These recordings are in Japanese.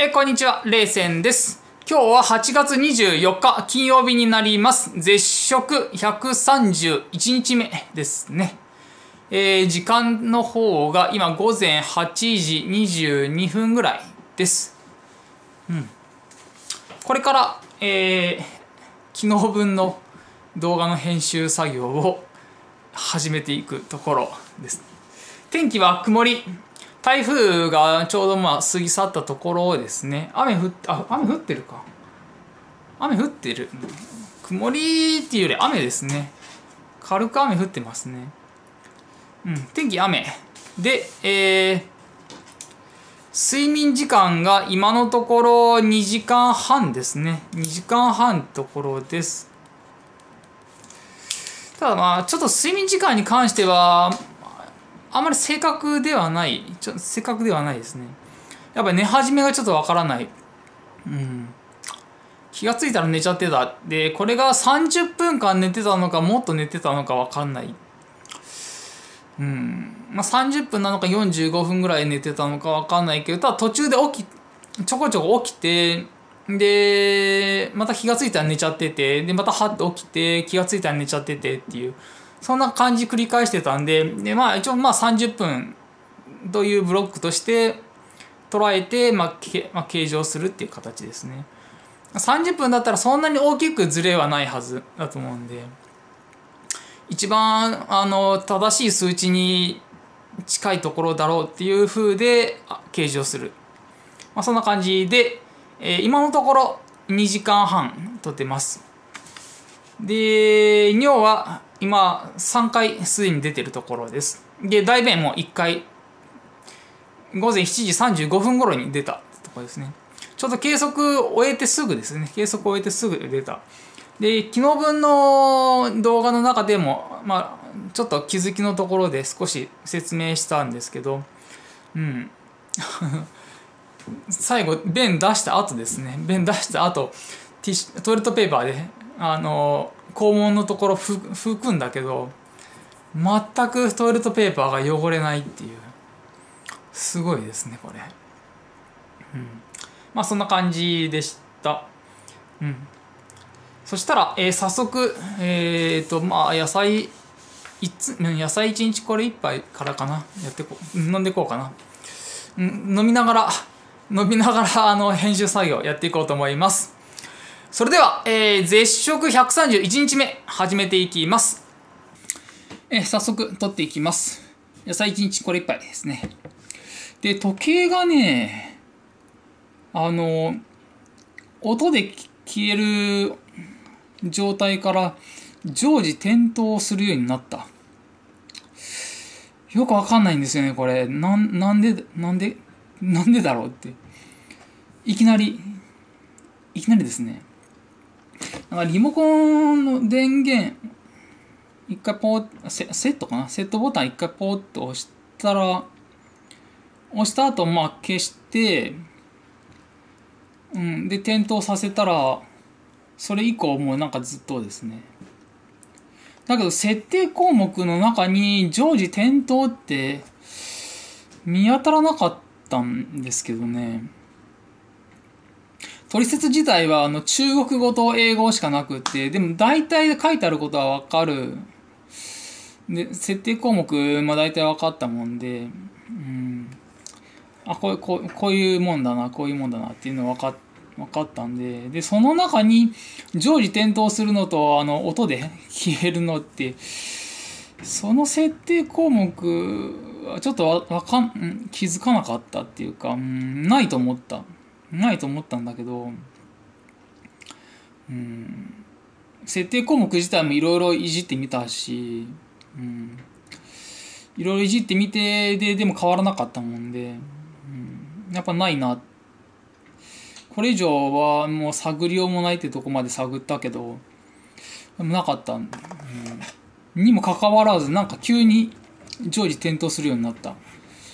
こんにちは、レイセンです。今日は8月24日金曜日になります。絶食131日目ですね。時間の方が今午前8時22分ぐらいです。これから、昨日分の動画の編集作業を始めていくところです。天気は曇り。台風がちょうど過ぎ去ったところですね。雨降ってるか。雨降ってる。曇りっていうより雨ですね。軽く雨降ってますね。天気雨。で、睡眠時間が今のところ2時間半ですね。2時間半ところです。ただちょっと睡眠時間に関しては、あんまり正確ではないですね。やっぱり寝始めがちょっとわからない。気がついたら寝ちゃってた。で、これが30分間寝てたのか、もっと寝てたのかわかんない。30分なのか45分ぐらい寝てたのかわかんないけど、ただ途中でちょこちょこ起きて、で、また気がついたら寝ちゃってて、で、またはって起きて、気がついたら寝ちゃっててっていう。そんな感じ繰り返してたんで、一応30分というブロックとして捉えて、計上するっていう形ですね。30分だったらそんなに大きくズレはないはずだと思うんで、一番正しい数値に近いところだろうっていう風で計上する。そんな感じで、今のところ2時間半とってます。で、尿は今3回すでに出てるところです。で、大便も1回午前7時35分頃に出たところですね。ちょうど計測を終えてすぐですね。計測を終えてすぐ出た。で、昨日分の動画の中でも、ちょっと気づきのところで少し説明したんですけど、最後、便出した後ですね。便出した後、トイレットペーパーで、肛門のところ拭くんだけど、全くトイレットペーパーが汚れないっていう。すごいですね、これ。そんな感じでした。そしたら、早速、野菜1日これ1杯からかな。飲んでいこうかな。飲みながら編集作業やっていこうと思います。それでは、絶食131日目始めていきます。早速取っていきます。野菜1日これ1杯ですね。で、時計がね、音で消える状態から常時点灯するようになった。よくわかんないんですよね、これ。なんでだろうって。いきなりですね。リモコンの電源、一回セットかな、セットボタン一回ポーッと押した後、消して、で、点灯させたら、それ以降もうずっとですね。だけど、設定項目の中に常時点灯って見当たらなかったんですけどね。取説自体は中国語と英語しかなくって、でも大体書いてあることはわかる。で、設定項目も大体わかったもんで、こういうもんだな、こういうもんだなっていうのわかったんで、で、その中に常時点灯するのと音で消えるのって、その設定項目はちょっと気づかなかったっていうか、ないと思ったんだけど、設定項目自体もいろいろいじってみたし、いろいろいじってみて、でも変わらなかったもんで、やっぱないな。これ以上はもう探りようもないってとこまで探ったけど、でもなかった。にもかかわらず、急に常時点灯するようになった。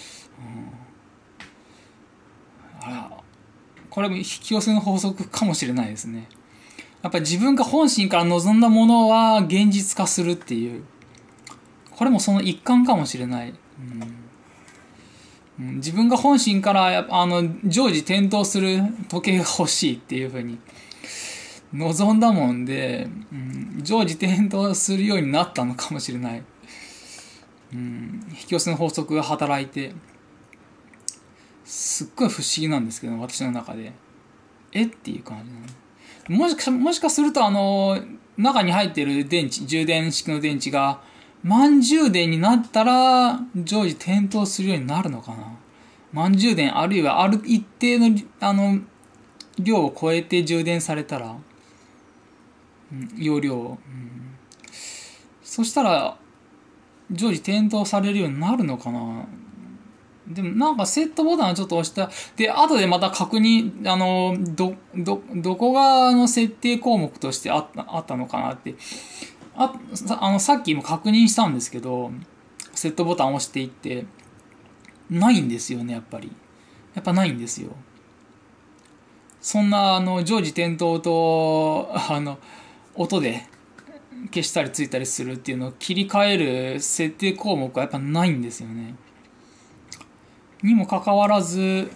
これも引き寄せの法則かもしれないですね。やっぱり自分が本心から望んだものは現実化するっていう。これもその一環かもしれない。 自分が本心から常時点灯する時計が欲しいっていうふうに望んだもんで、常時点灯するようになったのかもしれない。引き寄せの法則が働いて、すっごい不思議なんですけど、私の中で。っていう感じなの。もしかすると中に入っている電池、充電式の電池が満充電になったら常時点灯するようになるのかな。満充電あるいはある一定の量を超えて充電されたら、容量を、そしたら常時点灯されるようになるのかな。でもなんかセットボタンをちょっと押した。で、後でまた確認、どこが設定項目としてあったのかなって。さっきも確認したんですけど、セットボタンを押していって、ないんですよね、やっぱり。やっぱないんですよ。そんな、常時点灯と、音で消したりついたりするっていうのを切り替える設定項目はやっぱないんですよね。にもかかわらず、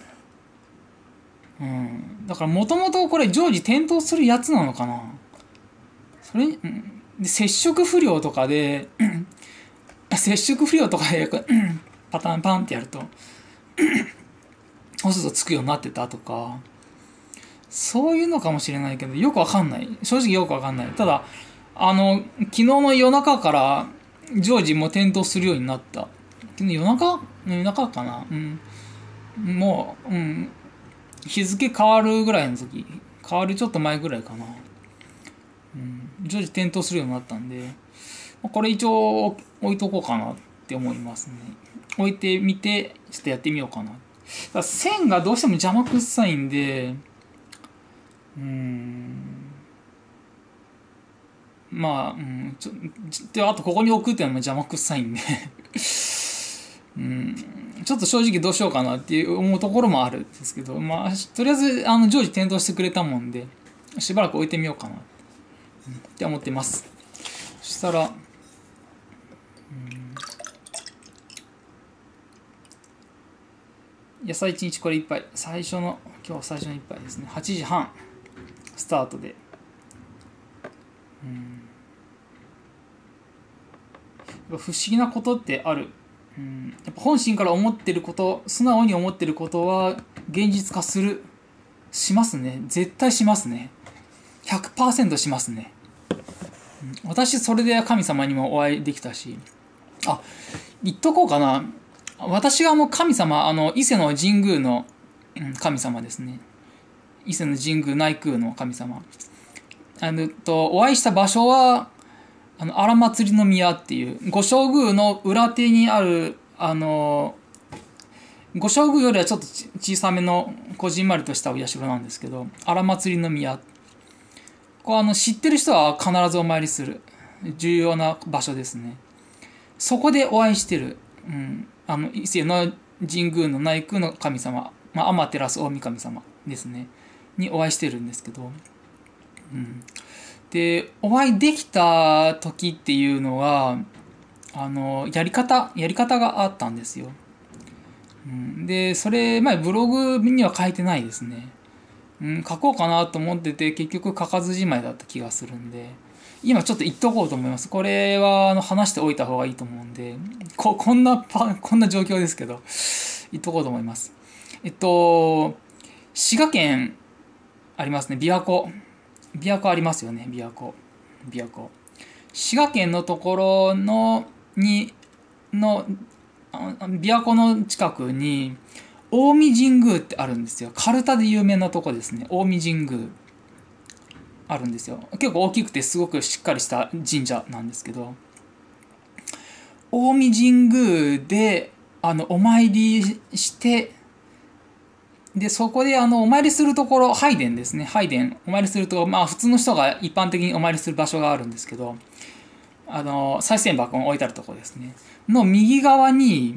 だからもともとこれ常時点灯するやつなのかな。それ、で接触不良とかでパターンパンってやるとそうするとつくようになってたとか、そういうのかもしれないけど、よくわかんない。正直よくわかんない。ただ昨日の夜中から常時も点灯するようになった。夜中かな、もう、日付変わるぐらいの時、変わるちょっと前ぐらいかな、常時点灯するようになったんで、これ一応置いとこうかなって思いますね。置いてみてちょっとやってみようかな。だから線がどうしても邪魔くさいんで、まあ、であとここに置くっていうのも邪魔くさいんでちょっと正直どうしようかなっていう思うところもあるんですけど、まあとりあえず常時点灯してくれたもんでしばらく置いてみようかなって思ってます。そしたら野菜1日これ1杯、今日は最初の1杯ですね。8時半スタートで、不思議なことってある。やっぱ本心から思ってること、素直に思ってることは現実化しますね。絶対しますね。100% しますね。私それで神様にもお会いできたし、言っとこうかな。私が神様、伊勢の神宮の神様ですね。伊勢の神宮内宮の神様。お会いした場所は荒祭の宮っていう御正宮の裏手にある御正宮よりはちょっと小さめのこじんまりとしたお社なんですけど、荒祭の宮、こう知ってる人は必ずお参りする重要な場所ですね。そこでお会いしてる、伊勢の神宮の内宮の神様、天照大神様ですねにお会いしてるんですけど、でお会いできた時っていうのはやり方があったんですよ。でそれ前ブログには書いてないですね。書こうかなと思ってて結局書かずじまいだった気がするんで、今ちょっと言っとこうと思います。これは話しておいた方がいいと思うんで、こんな状況ですけど言っとこうと思います。滋賀県ありますね。琵琶湖ありますよね。琵琶湖滋賀県のところの琵琶湖の近くに近江神宮ってあるんですよ。カルタで有名なとこですね。近江神宮あるんですよ。結構大きくてすごくしっかりした神社なんですけど、近江神宮でお参りして、でそこでお参りするところ、拝殿ですね。お参りすると、普通の人が一般的にお参りする場所があるんですけど、賽銭箱が置いてあるところですねの右側に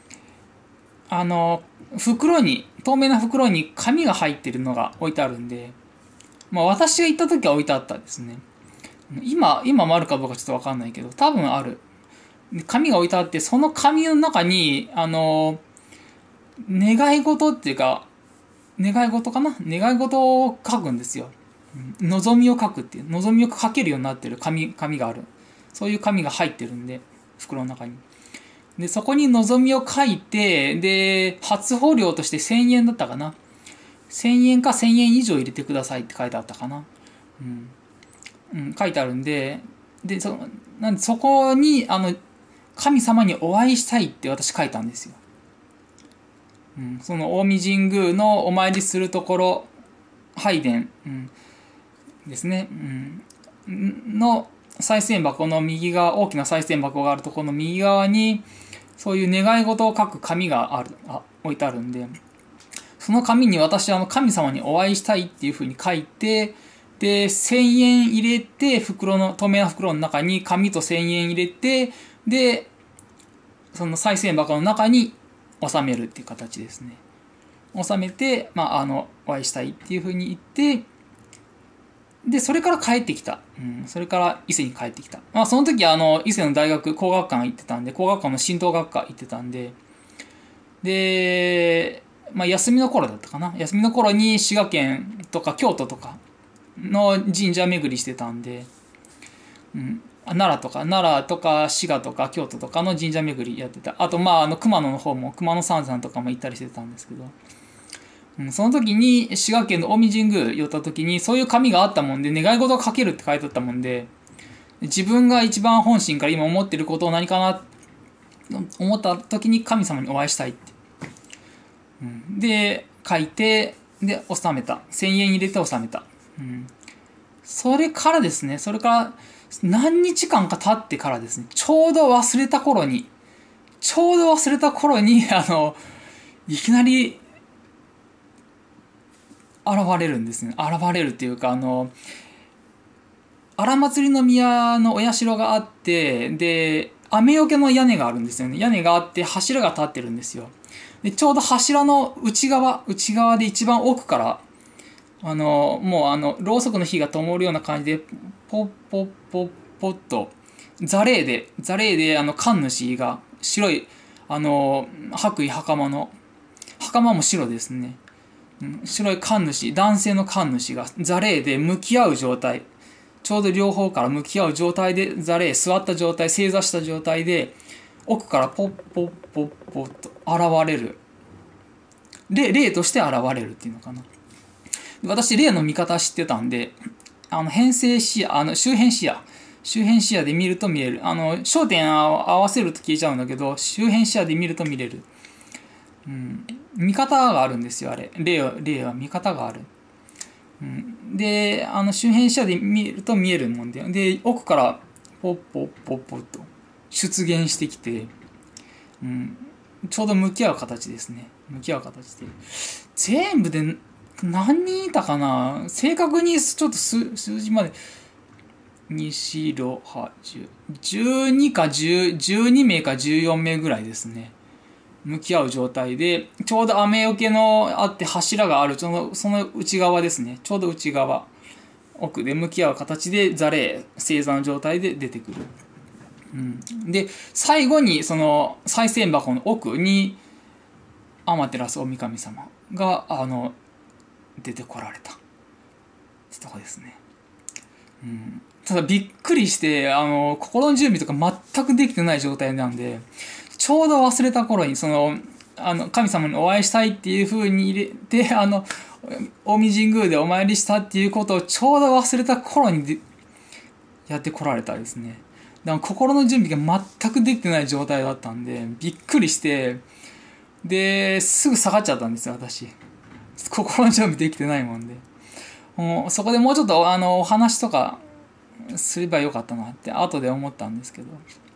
透明な袋に紙が入ってるのが置いてあるんで、私が行った時は置いてあったですね。今もあるかどうかちょっと分かんないけど、多分ある。紙が置いてあって、その紙の中に願い事っていうか、願い事かな、願い事を書くんですよ。望みを書くっていう、望みを書けるようになってる紙がある。そういう紙が入ってるんで、袋の中に。で、そこに望みを書いて、で、初穂料として1000円だったかな。1000円か1000円以上入れてくださいって書いてあったかな。書いてあるんで、なんでそこに、神様にお会いしたいって私書いたんですよ。その近江神宮のお参りするところ、拝殿、ですね、の賽銭箱の右側、大きな賽銭箱があるところの右側に、そういう願い事を書く紙が置いてあるんで、その紙に私は神様にお会いしたいっていうふうに書いて、で、1000円入れて、透明な袋の中に紙と1000円入れて、で、その賽銭箱の中に収めるっていう形ですね。収めて、お会いしたいっていうふうに言って、で、それから帰ってきた。それから伊勢に帰ってきた。その時伊勢の大学、工学館行ってたんで、工学館の神道学科行ってたんで、で、休みの頃だったかな。休みの頃に滋賀県とか京都とかの神社巡りしてたんで、奈良とか滋賀とか京都とかの神社巡りやってた。あと熊野の方も熊野三山とかも行ったりしてたんですけど、その時に滋賀県の近江神宮寄った時にそういう紙があったもんで、願い事を書けるって書いてあったもんで、自分が一番本心から今思ってることを何かな思った時に神様にお会いしたいって、で書いて、で納めた。1000円入れて納めた。それからですね、何日間か経ってからですね、ちょうど忘れた頃にいきなり現れるんですね。現れるっていうか、荒祭の宮のお社があって、で、雨よけの屋根があるんですよね。屋根があって柱が立ってるんですよ。で、ちょうど柱の内側で一番奥から、もうろうそくの火が灯るような感じで、ポッポッポッポッと、座礼で、神主が、白い、白衣袴も白ですね。白い神主、男性の神主が座礼で向き合う状態。ちょうど両方から向き合う状態で、座った状態、正座した状態で、奥からポッポッポッポッと現れる。霊として現れるっていうのかな。私、霊の見方知ってたんで、変性視野、周辺視野で見ると見える。焦点を合わせると消えちゃうんだけど、周辺視野で見ると見れる。見方があるんですよ、あれ。霊は見方がある。で、周辺視野で見ると見えるもんで、で、奥からポッポッポッポッと出現してきて、ちょうど向き合う形ですね。全部で何人いたかな、正確にちょっと数字まで、2、4、6、8、12か12名か14名ぐらいですね。向き合う状態で、ちょうど雨よけのあって柱がある、その内側ですね。ちょうど内側。奥で向き合う形で正座の状態で出てくる。で、最後にその賽銭箱の奥に天照大神様が出てこられたってとこですね。ただびっくりして心の準備とか全くできてない状態なんで、ちょうど忘れた頃に神様にお会いしたいっていう風に入れて近江神宮でお参りしたっていうことをちょうど忘れた頃にやってこられたですね。だから心の準備が全くできてない状態だったんでびっくりして、ですぐ下がっちゃったんですよ、私。心の準備できてないもんで。そこでもうちょっとお話とかすればよかったなって後で思ったんですけど。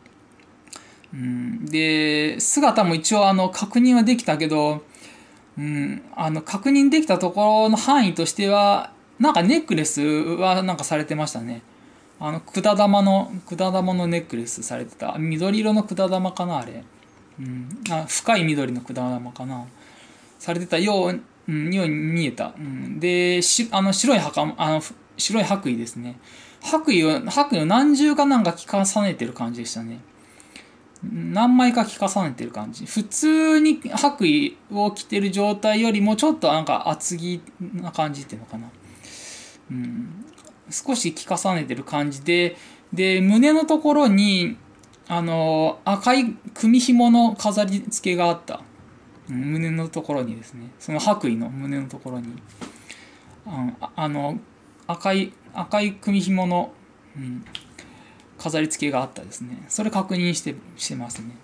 で、姿も一応確認はできたけど、確認できたところの範囲としては、なんかネックレスはなんかされてましたね。管玉のネックレスされてた。緑色の管玉かな、あれ。深い緑の管玉かな。されてたように見えた。で、白い白衣ですね。白衣を何重かなんか重ねてる感じでしたね。 何枚か着重ねてる感じ。普通に白衣を着てる状態よりもちょっとなんか厚着な感じっていうのかな。少し着重ねてる感じで、で、胸のところに、赤い組紐の飾り付けがあった。胸のところにですね、その白衣の胸のところに、赤い組紐の、飾り付けがあったですね。それ確認してますね。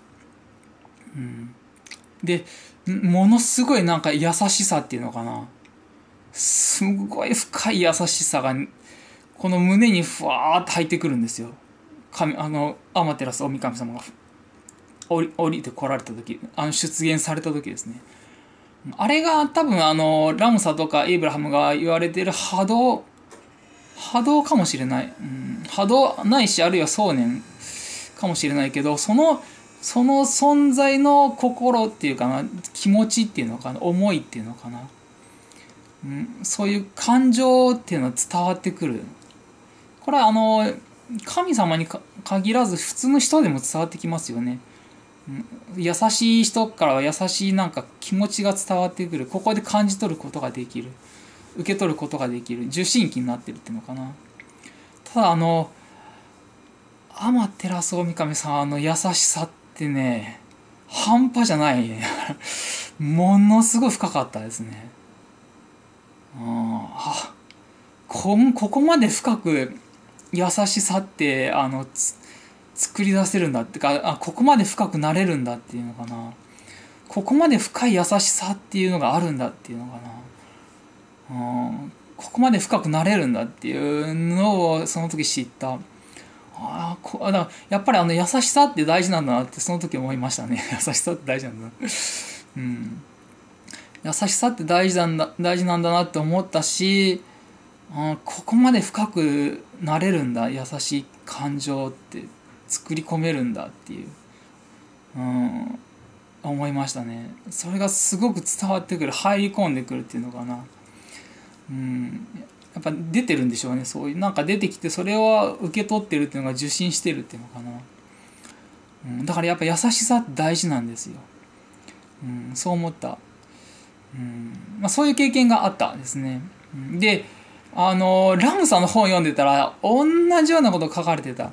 で、ものすごいなんか優しさっていうのかな。すごい深い優しさが、この胸にふわーって入ってくるんですよ。天照大神様が降りてこられた時、出現された時ですね。あれが多分ラムサとかエイブラハムが言われてる波動かもしれない。波動ないし、あるいは想念かもしれないけど、その存在の心っていうかな、気持ちっていうのかな、思いっていうのかな。そういう感情っていうのは伝わってくる。これは神様に限らず普通の人でも伝わってきますよね。優しい人からは優しいなんか気持ちが伝わってくる。ここで感じ取ることができる。受け取ることができる。受信機になってるっていうのかな。ただ天照大神さんの優しさってね、半端じゃないね。ものすごい深かったですね。ここまで深く優しさって作り出せるんだってか、ここまで深くなれるんだっていうのかな。ここまで深い優しさっていうのがあるんだっていうのかな。ここまで深くなれるんだっていうのをその時知った。だからやっぱり優しさって大事なんだなってその時思いましたね。優しさって大事なんだな。優しさって大事なんだなって思ったし、ここまで深くなれるんだ、優しい感情って作り込めるんだっていう、思いましたね。それがすごく伝わってくる、入り込んでくるっていうのかな。やっぱ出てるんでしょうね。そういうなんか出てきて、それを受け取ってるっていうのが受信してるっていうのかな。だからやっぱ優しさって大事なんですよ。そう思った。そういう経験があったですね。で、ラムさんの本を読んでたら同じようなこと書かれてた。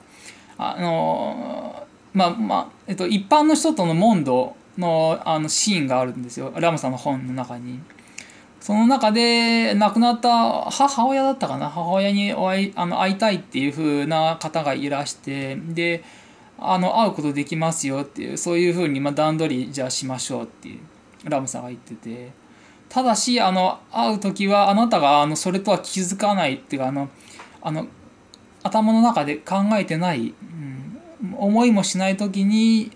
一般の人との問答のシーンがあるんですよ。ラムさんの本の中に。その中で亡くなった母親だったかな、母親に会いたいっていう風な方がいらして、で会うことできますよっていう、そういう風に段取りじゃあしましょうっていうラムさんが言ってて、ただし会う時はあなたがそれとは気づかないっていうか、頭の中で考えてない、思いもしない時に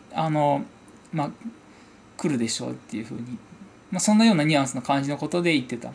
来るでしょうっていう風に、そんなようなニュアンスの感じのことで言ってた。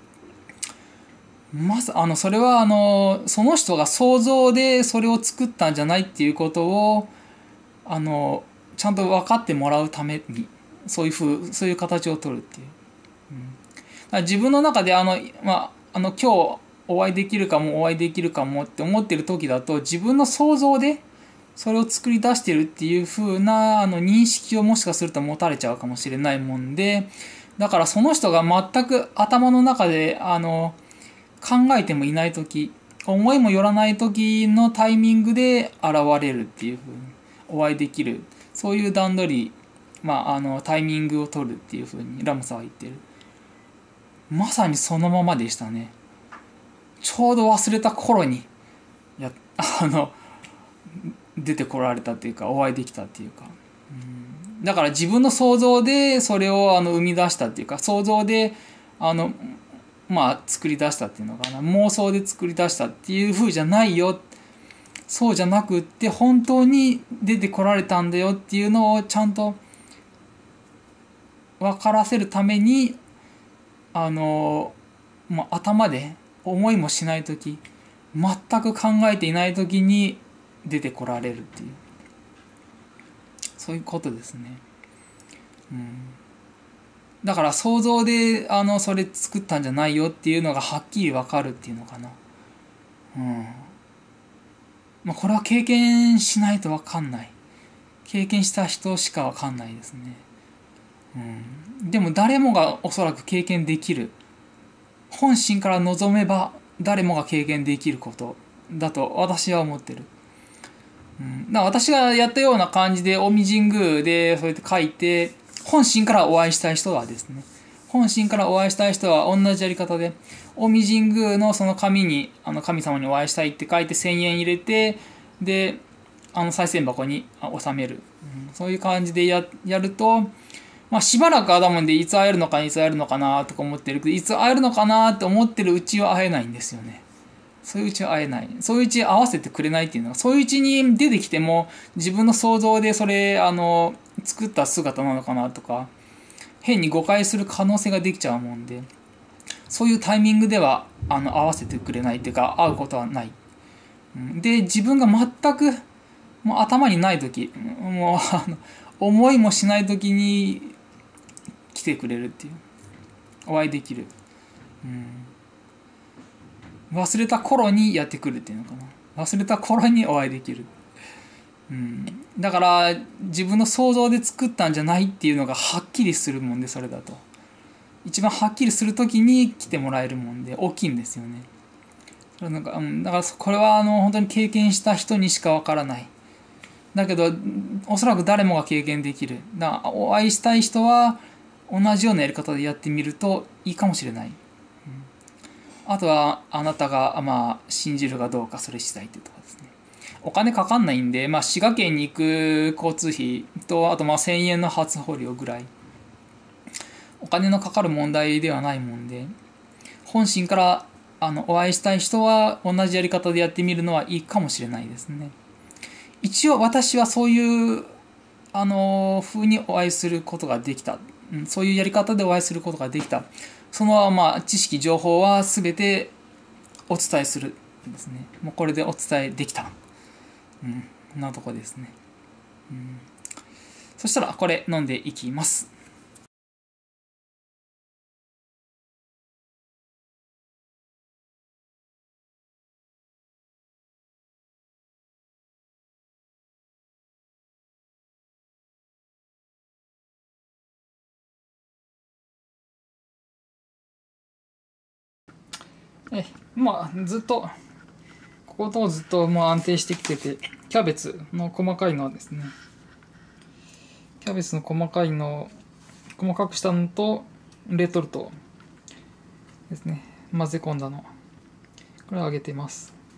まずそれはその人が想像でそれを作ったんじゃないっていうことをちゃんと分かってもらうためにそういう形を取るっていう。だから自分の中で今日お会いできるかもって思ってる時だと、自分の想像でそれを作り出してるっていう風な認識をもしかすると持たれちゃうかもしれないもんで、だからその人が全く頭の中で考えてもいない時、思いもよらない時のタイミングで現れるっていう風にお会いできる、そういう段取り、タイミングを取るっていう風にラムさんは言ってる。まさにそのままでしたね。ちょうど忘れた頃に出てこられたっていうか、お会いできたっていうか、だから自分の想像でそれを生み出したっていうか、想像で作り出したっていうのかな、妄想で作り出したっていう風じゃないよ、そうじゃなくって本当に出てこられたんだよっていうのをちゃんと分からせるために頭で思いもしない時、全く考えていない時に出てこられるっていう、そういうことですね。だから想像でそれ作ったんじゃないよっていうのがはっきり分かるっていうのかな。これは経験しないと分かんない経験した人しかわかんないですね。でも誰もがおそらく経験できる、本心から望めば誰もが経験できることだと私は思ってる。だから私がやったような感じで近江神宮でそうやって書いて、本心からお会いしたい人はですね、本心からお会いしたい人は同じやり方で、近江神宮のその紙に神様にお会いしたいって書いて1000円入れて、で賽銭箱に収める、そういう感じでやると、しばらくだもんで、いつ会えるのかいつ会えるのかなとか思ってるけど、いつ会えるのかなって思ってるうちは会えないんですよね。そういううちは会えない。そういううち合わせてくれないっていうのは、そういううちに出てきても自分の想像でそれ作った姿なのかなとか、変に誤解する可能性ができちゃうもんで、そういうタイミングでは合わせてくれないっていうか、会うことはない。で、自分が全くもう頭にない時、もう思いもしない時に来てくれるっていう、お会いできる、忘れた頃にやってくるっていうのかな、忘れた頃にお会いできる、だから自分の想像で作ったんじゃないっていうのがはっきりするもんで、それだと一番はっきりする時に来てもらえるもんで大きいんですよね。だからこれは本当に経験した人にしかわからない。だけどおそらく誰もが経験できる。だからお会いしたい人は同じようなやり方でやってみるといいかもしれない。あとはあなたが信じるかどうか、それ次第っていうところですね。お金かかんないんで、滋賀県に行く交通費と、あと1000円の初保料ぐらい、お金のかかる問題ではないもんで、本心からお会いしたい人は同じやり方でやってみるのはいいかもしれないですね。一応私はそういう風にお会いすることができた、そういうやり方でお会いすることができた。その知識情報は全てお伝えするんですね。もうこれでお伝えできた、なとこですね。そしたらこれ飲んでいきます。ずっとこことずっと安定してきてて、キャベツの細かいのですね、キャベツの細かいの細かくしたのとレトルトですね、混ぜ込んだの、これを揚げてます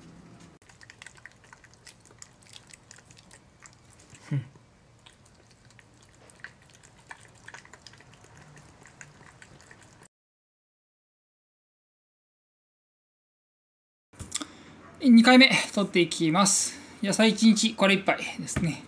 。2回目取っていきます。野菜1日これ1杯ですね。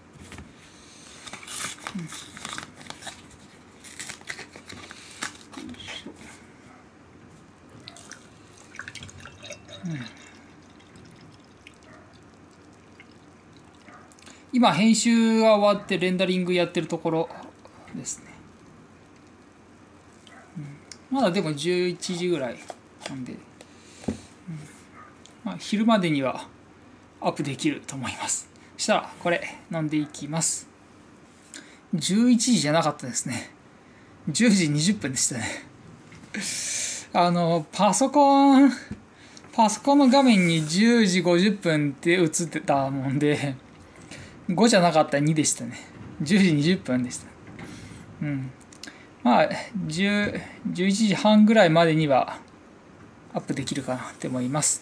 今編集が終わってレンダリングやってるところですね。まだでも11時ぐらいなんで、昼までにはアップできると思います。そしたらこれ飲んでいきます。11時じゃなかったですね。10時20分でしたね。パソコンの画面に10時50分って映ってたもんで、5じゃなかったら2でしたね。10時20分でした。11時半ぐらいまでにはアップできるかなって思います。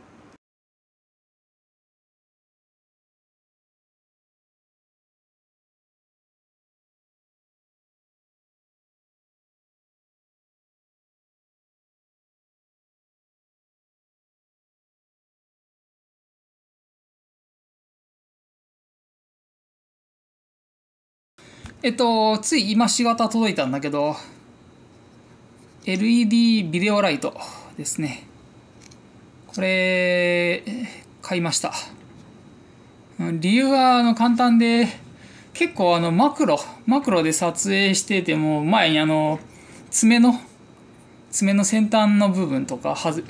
つい今しがた届いたんだけど、LED ビデオライトですね。これ買いました。理由は簡単で、結構マクロで撮影してても、前に爪の先端の部分とか撮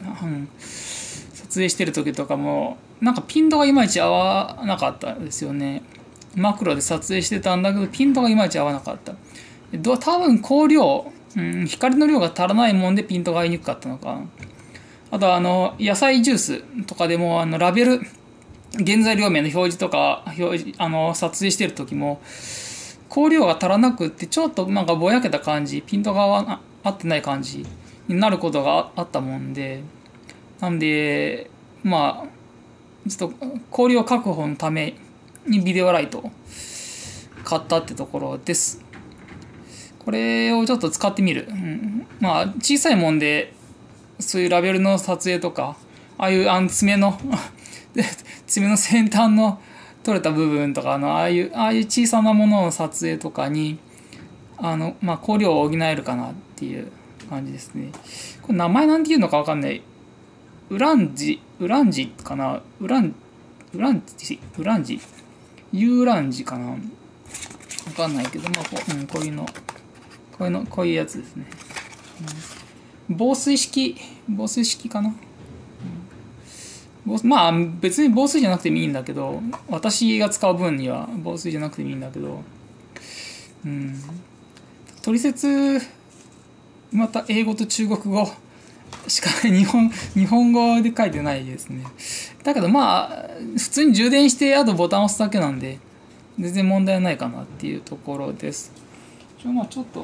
影してる時とかもなんかピントがいまいち合わなかったですよね。 マクロで撮影してたんだけど、ピントがいまいち合わなかった。多分光量、光の量が足らないもんでピントが合いにくかったのかな。あと野菜ジュースとかでもラベル、原材料名の表示とか撮影してる時も光量が足らなくってちょっとなんかぼやけた感じ、ピントが合ってない感じになることがあったもんで、なんでまあちょっと光量確保のためにビデオライトを買ったってところです。これをちょっと使ってみる。まあ小さいもんでそういうラベルの撮影とか、ああいう爪の爪の先端の取れた部分とかああいう小さなものの撮影とかに光量を補えるかなっていう感じですね。これ名前なんていうのか分かんない。ウランジかな、ウランジユーランジかな、分かんないけど、こういうやつですね。防水式かな。まあ別に防水じゃなくてもいいんだけど、私が使う分には防水じゃなくてもいいんだけど、取説また英語と中国語しか日本語で書いてないですね。だけどまあ普通に充電してあとボタンを押すだけなんで全然問題ないかなっていうところです。ちょっ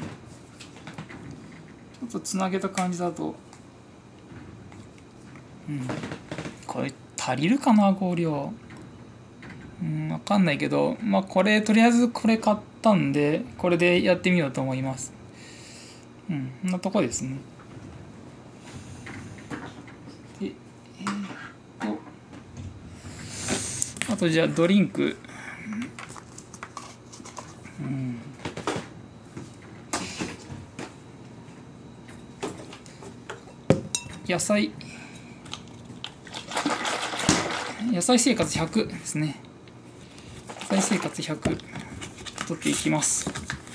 とつなげた感じだと、これ足りるかな光量。分かんないけど、これとりあえずこれ買ったんでこれでやってみようと思います。こんなとこですね。であとじゃあドリンク、野菜生活100ですね。野菜生活100取っていきます。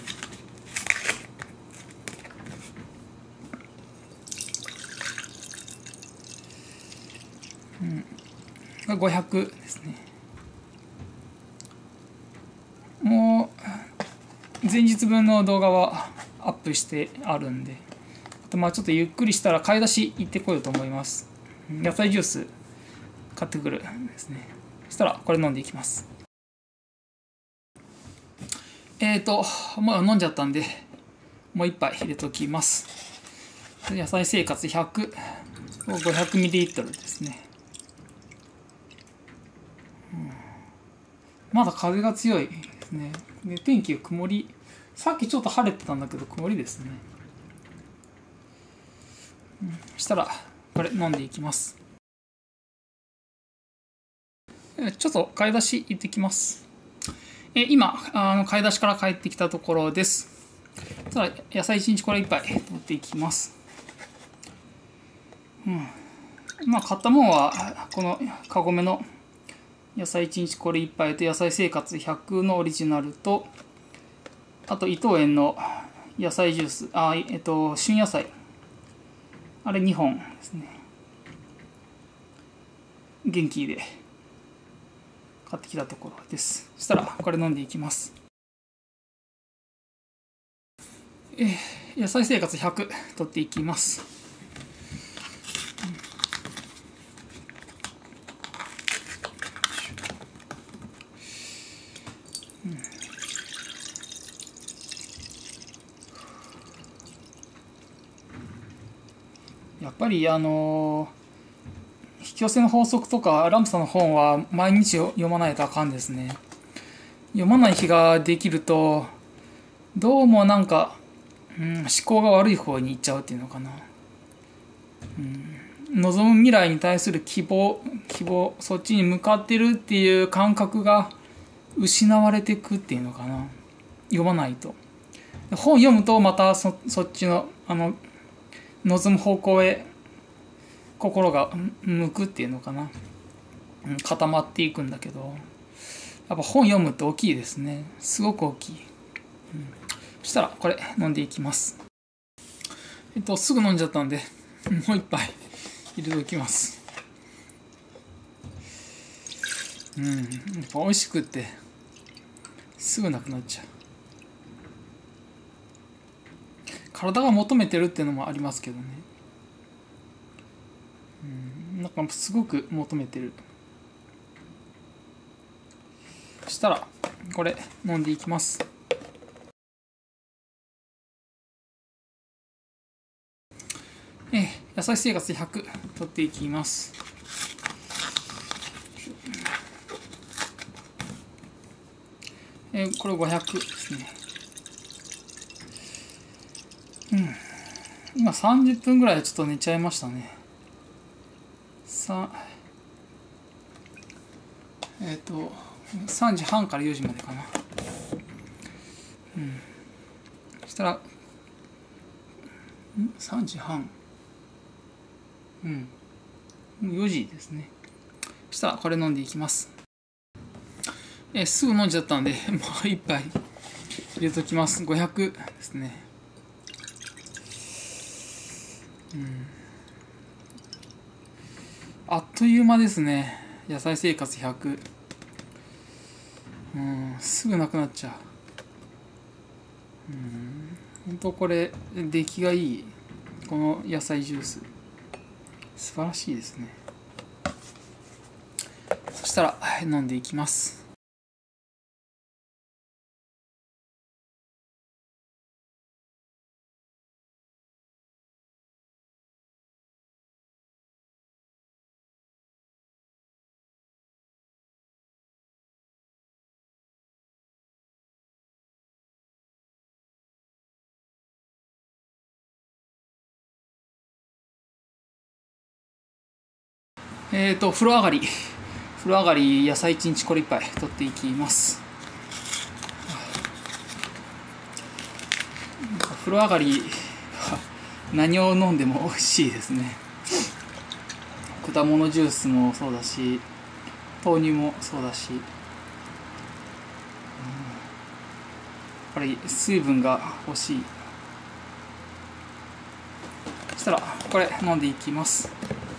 が500ですね。もう前日分の動画はアップしてあるんで、あとちょっとゆっくりしたら買い出し行ってこようと思います。野菜ジュース買ってくるですね。そしたらこれ飲んでいきます。もう飲んじゃったんでもう一杯入れときます。野菜生活100を 500ml ですね。まだ風が強いですね。で天気曇り、さっきちょっと晴れてたんだけど曇りですね。そしたらこれ飲んでいきます。ちょっと買い出し行ってきます。今買い出しから帰ってきたところです。ただ野菜1日これ1杯取っていきます。買ったもんはこのカゴメの野菜1日これ1杯と野菜生活100のオリジナルと、あと伊藤園の野菜ジュース、旬野菜あれ2本ですね。元気で買ってきたところです。そしたらこれ飲んでいきます。野菜生活100取っていきます。やっぱり引き寄せの法則とかランプさんの本は毎日読まないとあかんですね。読まない日ができるとどうもなんか、思考が悪い方に行っちゃうっていうのかな。望む未来に対する希望、そっちに向かってるっていう感覚が失われていくっていうのかな。読まないと。本読むとまたそっちの望む方向へ心が向くっていうのかな。固まっていくんだけど、やっぱ本読むって大きいですね。すごく大きい。そしたらこれ飲んでいきます。すぐ飲んじゃったんでもう一杯入れておきます。やっぱ美味しくってすぐなくなっちゃう。体が求めてるっていうのもありますけどね。なんかすごく求めてる。そしたらこれ飲んでいきます。野菜生活100取っていきます。これ500ですね。今30分ぐらいちょっと寝ちゃいましたね。3時半から4時までかな。そしたら3時半、もう4時ですね。そしたらこれ飲んでいきます。すぐ飲んじゃったんでもう一杯入れときます。500ですね。あっという間ですね。野菜生活100。すぐなくなっちゃう。本当これ出来がいい。この野菜ジュース素晴らしいですね。そしたら飲んでいきます。風呂上がり野菜1日これ1杯取っていきます。風呂上がり何を飲んでも美味しいですね。果物ジュースもそうだし、豆乳もそうだし、やっぱり水分が欲しい。そしたらこれ飲んでいきます。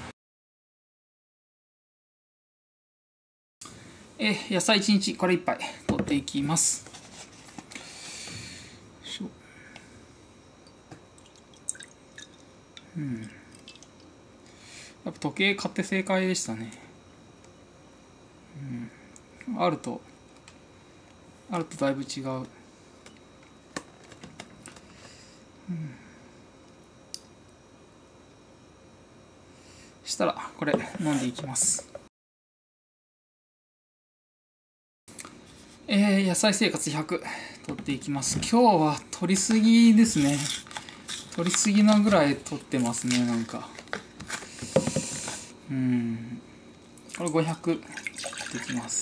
野菜1日これ1杯取っていきます。やっぱ時計買って正解でしたね。あるとだいぶ違う。したらこれ飲んでいきます。野菜生活100取っていきます。今日は取りすぎですね。取りすぎなぐらい取ってますね。なんかこれ500できます。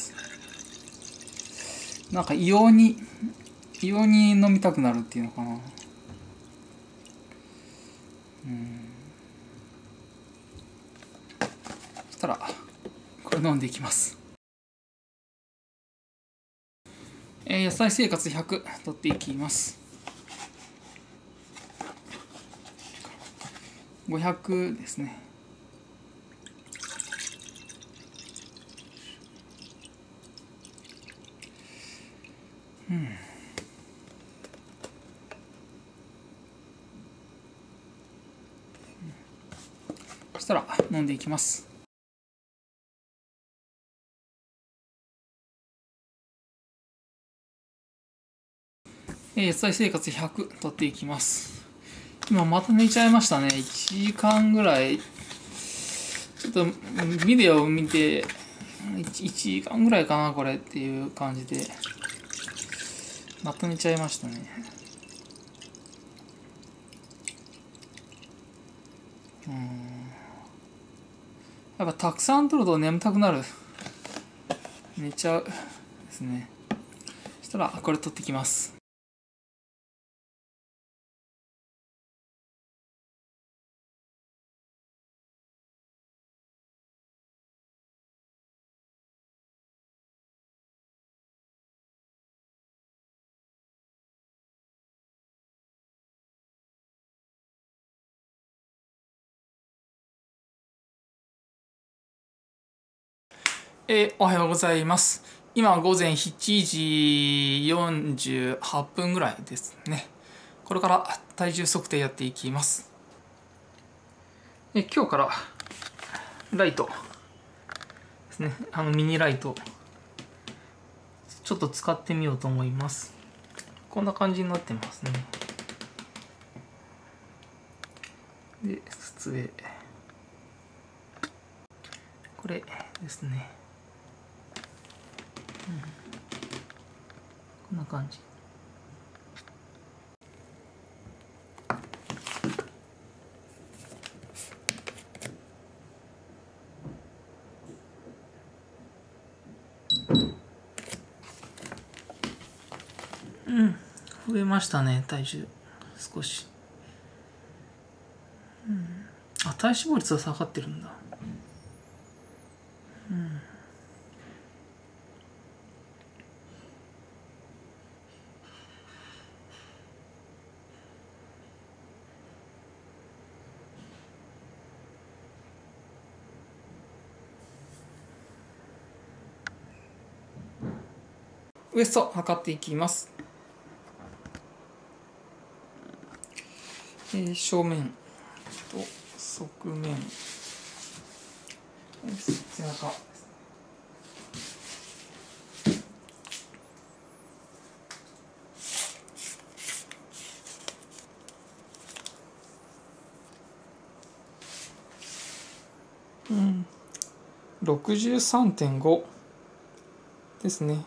なんか異様に飲みたくなるっていうのかな。そしたらこれ飲んでいきます。野菜生活100取っていきます。500ですね。そしたら飲んでいきます。野菜生活100取っていきます。今また寝ちゃいましたね。1時間ぐらいちょっとビデオを見て1時間ぐらいかなこれっていう感じでまた寝ちゃいましたね。やっぱたくさん取ると眠たくなる。寝ちゃうですね。そしたらこれ取ってきます。おはようございます。 今午前7時48分ぐらいですね。これから体重測定やっていきます。今日からライトですね、ミニライトちょっと使ってみようと思います。こんな感じになってますね。で、筒へこれですね、こんな感じ。増えましたね、体重少し。体脂肪率は下がってるんだ。ウエスト測っていきます。正面と側面、背中ですね。63.5 ですね。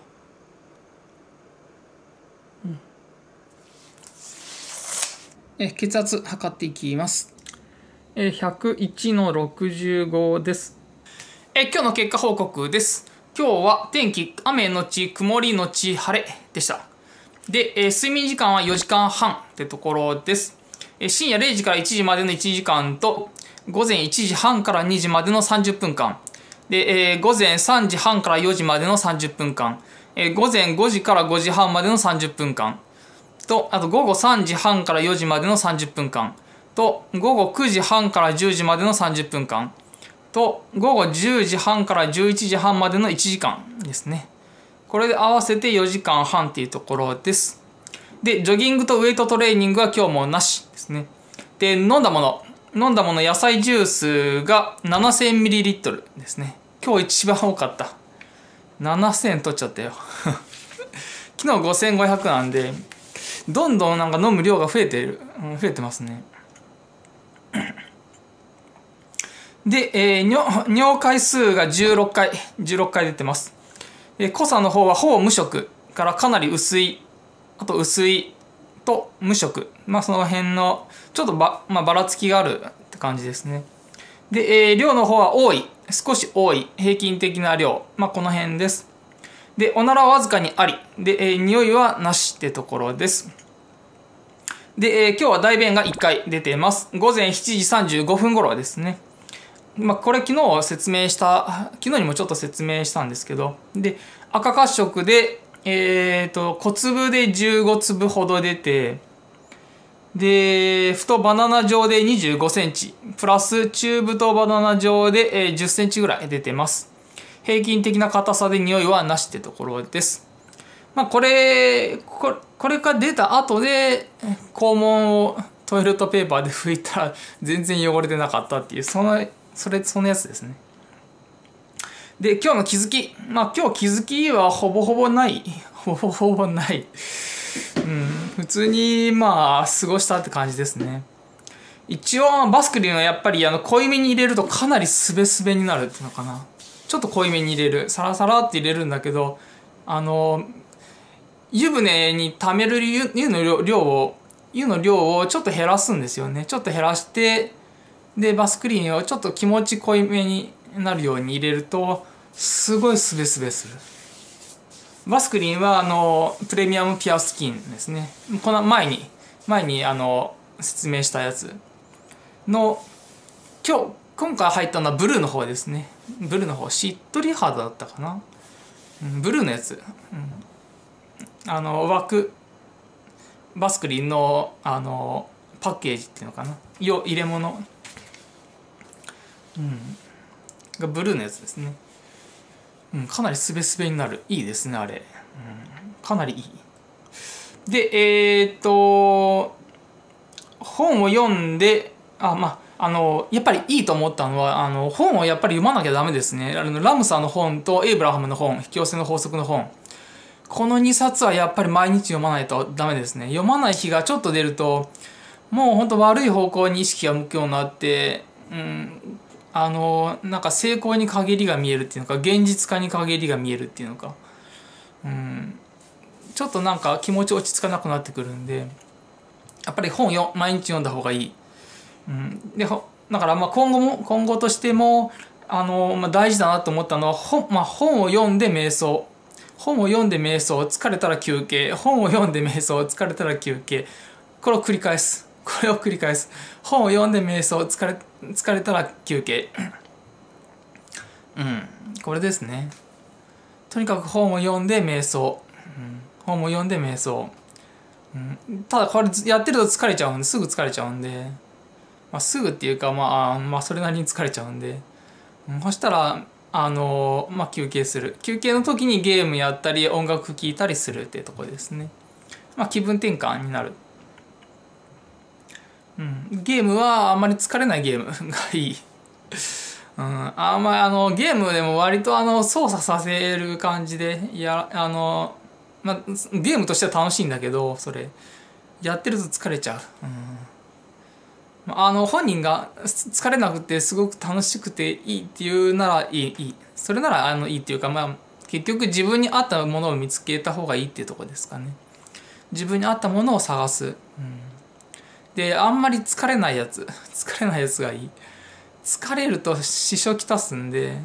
血圧測っていきます。101の65です。今日の結果報告です。今日は天気雨のち曇りのち晴れでした。で、睡眠時間は4時間半ってところです。深夜0時から1時までの1時間と午前1時半から2時までの30分間で、午前3時半から4時までの30分間、午前5時から5時半までの30分間と、あと午後3時半から4時までの30分間と、午後9時半から10時までの30分間と、午後10時半から11時半までの1時間ですね。これで合わせて4時間半っていうところです。で、ジョギングとウエイトトレーニングは今日もなしですね。で、飲んだもの野菜ジュースが 7000ml ですね。今日一番多かった。7000取っちゃったよ。昨日5500なんで、どんどんなんか飲む量が増えてますね。で、尿回数が16回出てます。濃さの方はほぼ無色からかなり薄い、あと薄いと無色。その辺のちょっとばらつきがあるって感じですね。で、量の方は多い、少し多い、平均的な量。この辺です。で、おならはわずかにあり。で、匂いはなしってところです。で、今日は大便が1回出ています。午前7時35分頃ですね。これ昨日にもちょっと説明したんですけど、で、赤褐色で、小粒で15粒ほど出て、で、太バナナ状で25センチ、プラス中太バナナ状で10センチぐらい出てます。平均的な硬さで匂いはなしってところです。これが出た後で肛門をトイレットペーパーで拭いたら全然汚れてなかったっていうそのやつですね。で、今日の気づき、今日気づきはほぼほぼない、普通に過ごしたって感じですね。一応バスクリンはやっぱり濃いめに入れるとかなりスベスベになるっていうのかな。ちょっと濃いめに入れる、サラサラって入れるんだけど、湯船に溜める湯の量をちょっと減らすんですよね。ちょっと減らして、でバスクリーンをちょっと気持ち濃いめになるように入れるとすごいスベスベする。バスクリーンはプレミアムピュアスキンですね。この前に説明したやつの今回入ったのはブルーの方ですね。ブルーの方、しっとり肌だったかな。ブルーのやつ、バスクリンのパッケージっていうのかな、入れ物、がブルーのやつですね。 うん、かなりスベスベになる。いいですね、あれ。うん、かなりいい。で、本を読んで、やっぱりいいと思ったのは、本をやっぱり読まなきゃダメですね。ラムサーの本とエイブラハムの本、引き寄せの法則の本。この2冊はやっぱり毎日読まないとダメですね。読まない日がちょっと出ると、もうほんと悪い方向に意識が向くようになって、なんか成功に陰りが見えるっていうのか、現実化に陰りが見えるっていうのか、ちょっとなんか気持ち落ち着かなくなってくるんで、やっぱり本を毎日読んだ方がいい。だから今後としても大事だなと思ったのは本を読んで瞑想、本を読んで瞑想、疲れたら休憩、本を読んで瞑想、疲れたら休憩、これを繰り返す。本を読んで瞑想、疲れたら休憩。これですね。とにかく本を読んで瞑想、本を読んで瞑想。ただこれやってると疲れちゃうんで、すぐ疲れちゃうんで、すぐっていうかそれなりに疲れちゃうんで、そしたら休憩する。休憩の時にゲームやったり音楽聴いたりするっていうところですね。気分転換になる。ゲームはあんまり疲れないゲームがいい。ゲームでも割と操作させる感じでゲームとしては楽しいんだけど、それやってると疲れちゃう。本人が疲れなくてすごく楽しくていいっていうならいい。それならいいっていうか、結局自分に合ったものを見つけた方がいいっていうところですかね。自分に合ったものを探す。で、あんまり疲れないやつがいい。疲れると支障きたすんで、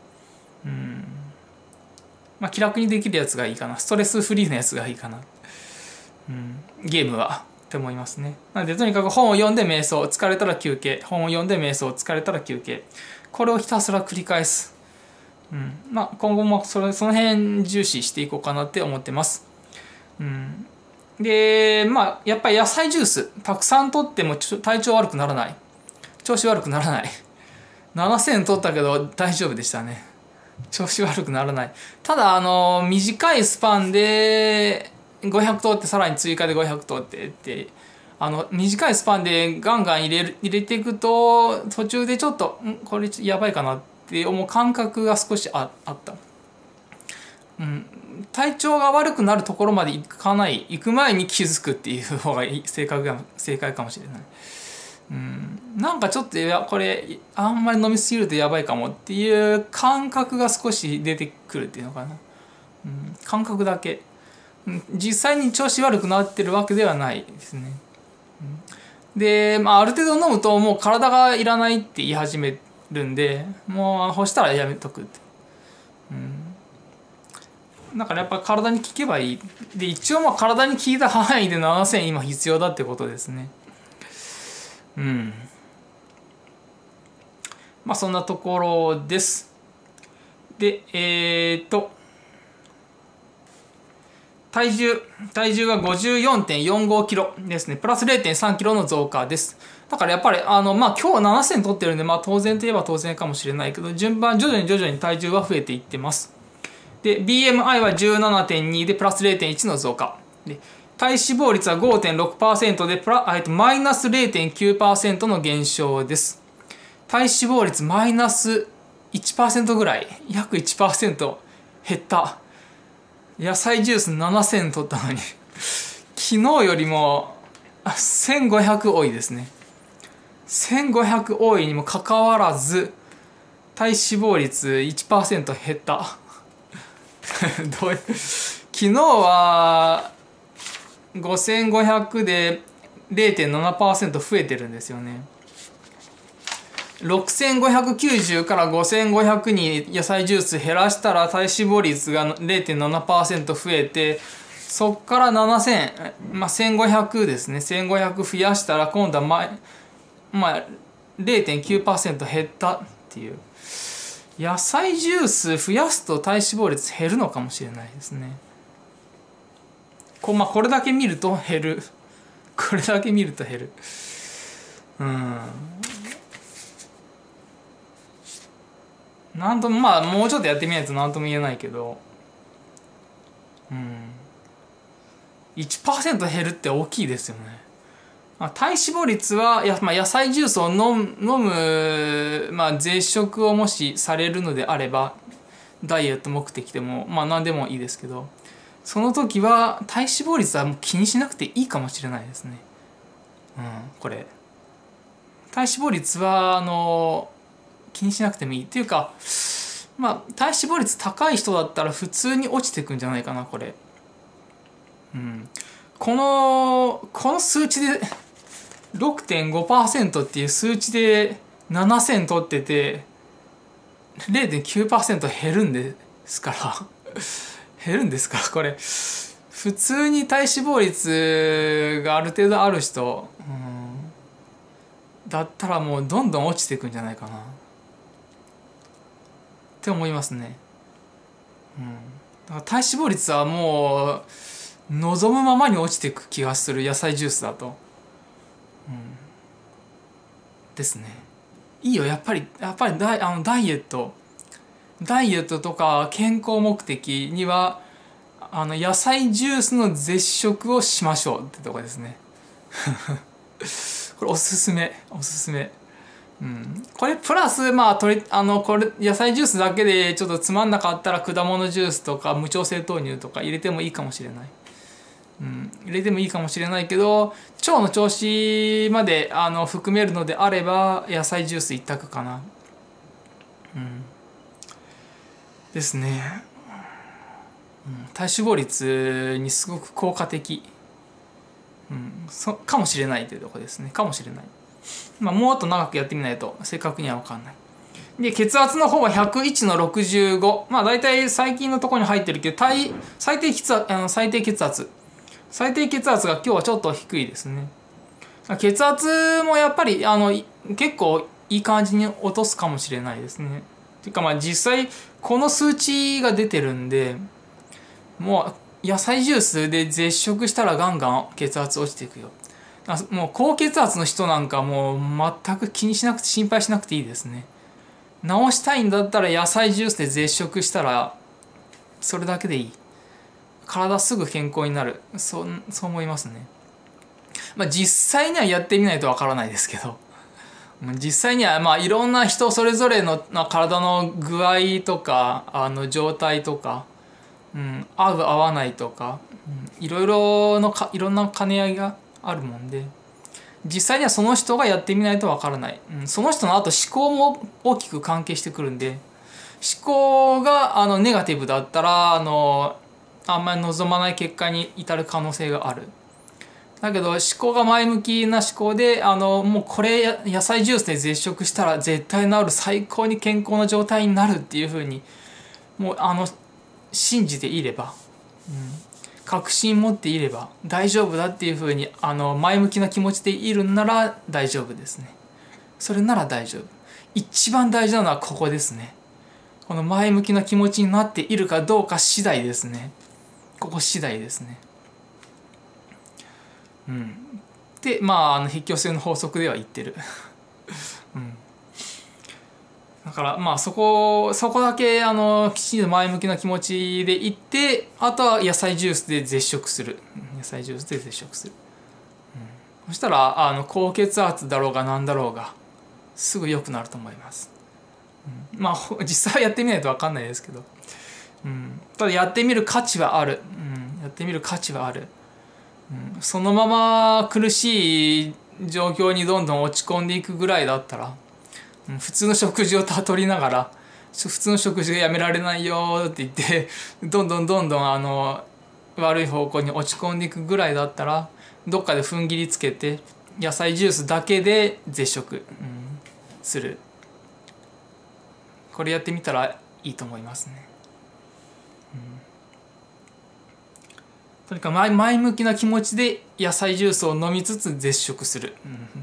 気楽にできるやつがいいかな。ストレスフリーなやつがいいかな。ゲームはって思いますね。なのでとにかく本を読んで瞑想、疲れたら休憩、本を読んで瞑想、疲れたら休憩、これをひたすら繰り返す。今後もその辺重視していこうかなって思ってます。でやっぱり野菜ジュースたくさん取っても体調悪くならない、調子悪くならない。7000取ったけど大丈夫でしたね。調子悪くならない。ただ短いスパンで500取ってさらに追加で500取って短いスパンでガンガン入れていくと途中でちょっとこれやばいかなって思う感覚が少しあった。体調が悪くなるところまで行く前に気づくっていう方が正解かもしれない。なんかちょっとこれあんまり飲みすぎるとやばいかもっていう感覚が少し出てくるっていうのかな。感覚だけ。実際に調子悪くなってるわけではないですね。で、ある程度飲むともう体がいらないって言い始めるんで、もう干したらやめとくって。だからやっぱ体に効けばいい。で、一応体に効いた範囲で7000今必要だってことですね。そんなところです。で、体重が 54.45 キロですね。プラス 0.3 キロの増加です。だからやっぱり今日7000取ってるんで当然といえば当然かもしれないけど、徐々に体重は増えていってます。で BMI は 17.2 でプラス 0.1 の増加で、体脂肪率は 5.6% でマイナス 0.9% の減少です。体脂肪率マイナス 1% ぐらい、約 1% 減った。野菜ジュース7000取ったのに昨日よりも1500多いですね。1500多いにもかかわらず体脂肪率 1% 減った昨日は5500で 0.7% 増えてるんですよね。6590から5500に野菜ジュース減らしたら体脂肪率が 0.7% 増えて、そっから7000、1500ですね。1500増やしたら今度は0.9% 減ったっていう。野菜ジュース増やすと体脂肪率減るのかもしれないですね。これだけ見ると減る。これだけ見ると減る。 なんともまあもうちょっとやってみないと何とも言えないけど、1% 減るって大きいですよね。体脂肪率は野菜ジュースを飲む、絶食をもしされるのであれば、ダイエット目的でも何でもいいですけど、その時は体脂肪率はもう気にしなくていいかもしれないですね。これ体脂肪率は気にしなくてもいいっていうか、体脂肪率高い人だったら普通に落ちていくんじゃないかな、これ。この数値で 6.5% っていう数値で7000取ってて 0.9% 減るんですから減るんですから、これ普通に体脂肪率がある程度ある人、だったらもうどんどん落ちていくんじゃないかなって思いますね。だから体脂肪率はもう望むままに落ちていく気がする、野菜ジュースだと。ですね。いいよ、やっぱりダイエットとか健康目的には野菜ジュースの絶食をしましょうってとこですねこれおすすめ。これプラスこれ野菜ジュースだけでちょっとつまんなかったら果物ジュースとか無調整豆乳とか入れてもいいかもしれない。入れてもいいかもしれないけど、腸の調子まで含めるのであれば野菜ジュース一択かな。ですね。体脂肪率にすごく効果的、かもしれないというところですね。かもしれない。もっと長くやってみないと正確には分かんない。で血圧の方は101の65、大体最近のところに入ってるけど、最低血圧が今日はちょっと低いですね。血圧もやっぱり結構いい感じに落とすかもしれないですね。ていうか実際この数値が出てるんで、もう野菜ジュースで絶食したらガンガン血圧落ちていくよ。もう高血圧の人なんかもう全く気にしなくて心配しなくていいですね。治したいんだったら野菜ジュースで絶食したらそれだけでいい。体すぐ健康になる。そう思いますね。実際にはやってみないとわからないですけど、実際にはいろんな人それぞれの体の具合とか状態とか、合う合わないとか、いろんな兼ね合いがあるもんで、実際にはその人がやってみないとわからない。その人の思考も大きく関係してくるんで、思考がネガティブだったらあんまり望まない結果に至る可能性がある。だけど思考が前向きな思考でもうこれ野菜ジュースで絶食したら絶対治る、最高に健康な状態になるっていうふうにもう信じていれば、確信持っていれば大丈夫だっていうふうに前向きな気持ちでいるんなら大丈夫ですね。それなら大丈夫。一番大事なのはここですね。この前向きな気持ちになっているかどうか次第ですね。ここ次第ですね。で引き寄せの法則では言ってるだからそこだけきちんと前向きな気持ちでいって、あとは野菜ジュースで絶食する。そしたら高血圧だろうが何だろうがすぐ良くなると思います。実際やってみないと分かんないですけど、ただやってみる価値はある。そのまま苦しい状況にどんどん落ち込んでいくぐらいだったら、普通の食事を取りながら普通の食事がやめられないよって言ってどんどん悪い方向に落ち込んでいくぐらいだったら、どっかで踏ん切りつけて野菜ジュースだけで絶食、する。これやってみたらいいと思いますね。とにかく前向きな気持ちで野菜ジュースを飲みつつ絶食する。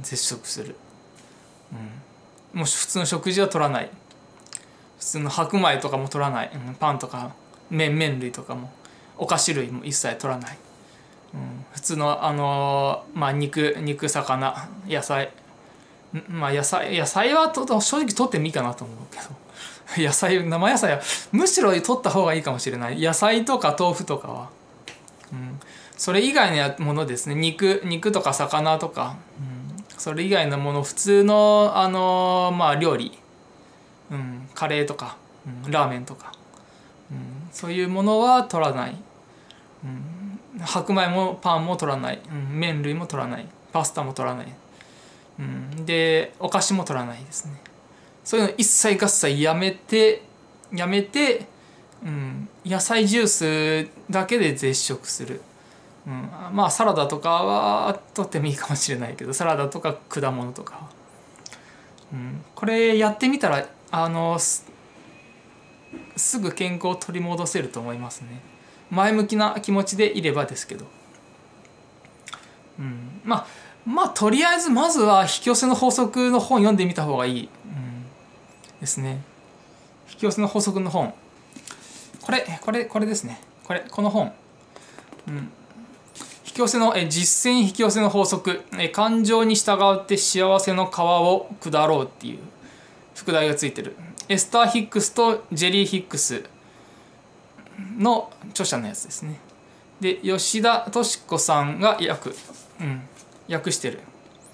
もう普通の食事は取らない。普通の白米とかも取らない。パンとか麺類とかもお菓子類も一切取らない。普通の肉魚野菜、野菜は正直取ってもいいかなと思うけど、 野菜、生野菜はむしろ取った方がいいかもしれない。野菜とか豆腐とかは、それ以外のものですね。肉とか魚とか、それ以外のもの、普通の料理、カレーとか、ラーメンとか、そういうものは取らない。白米もパンも取らない、麺類も取らない、パスタも取らない、でお菓子も取らないですね。そういうの一切合切やめて、野菜ジュースだけで絶食する。まあサラダとかはとってもいいかもしれないけど、サラダとか果物とか、これやってみたらすぐ健康を取り戻せると思いますね。前向きな気持ちでいればですけど、まあとりあえずまずは引き寄せの法則の本読んでみた方がいい、ですね。引き寄せの法則の本、これですね。この本、引き寄せの実践引き寄せの法則、感情に従って幸せの川を下ろうっていう副題がついてる、エスター・ヒックスとジェリー・ヒックスの著者のやつですね。で吉田敏子さんが訳してる、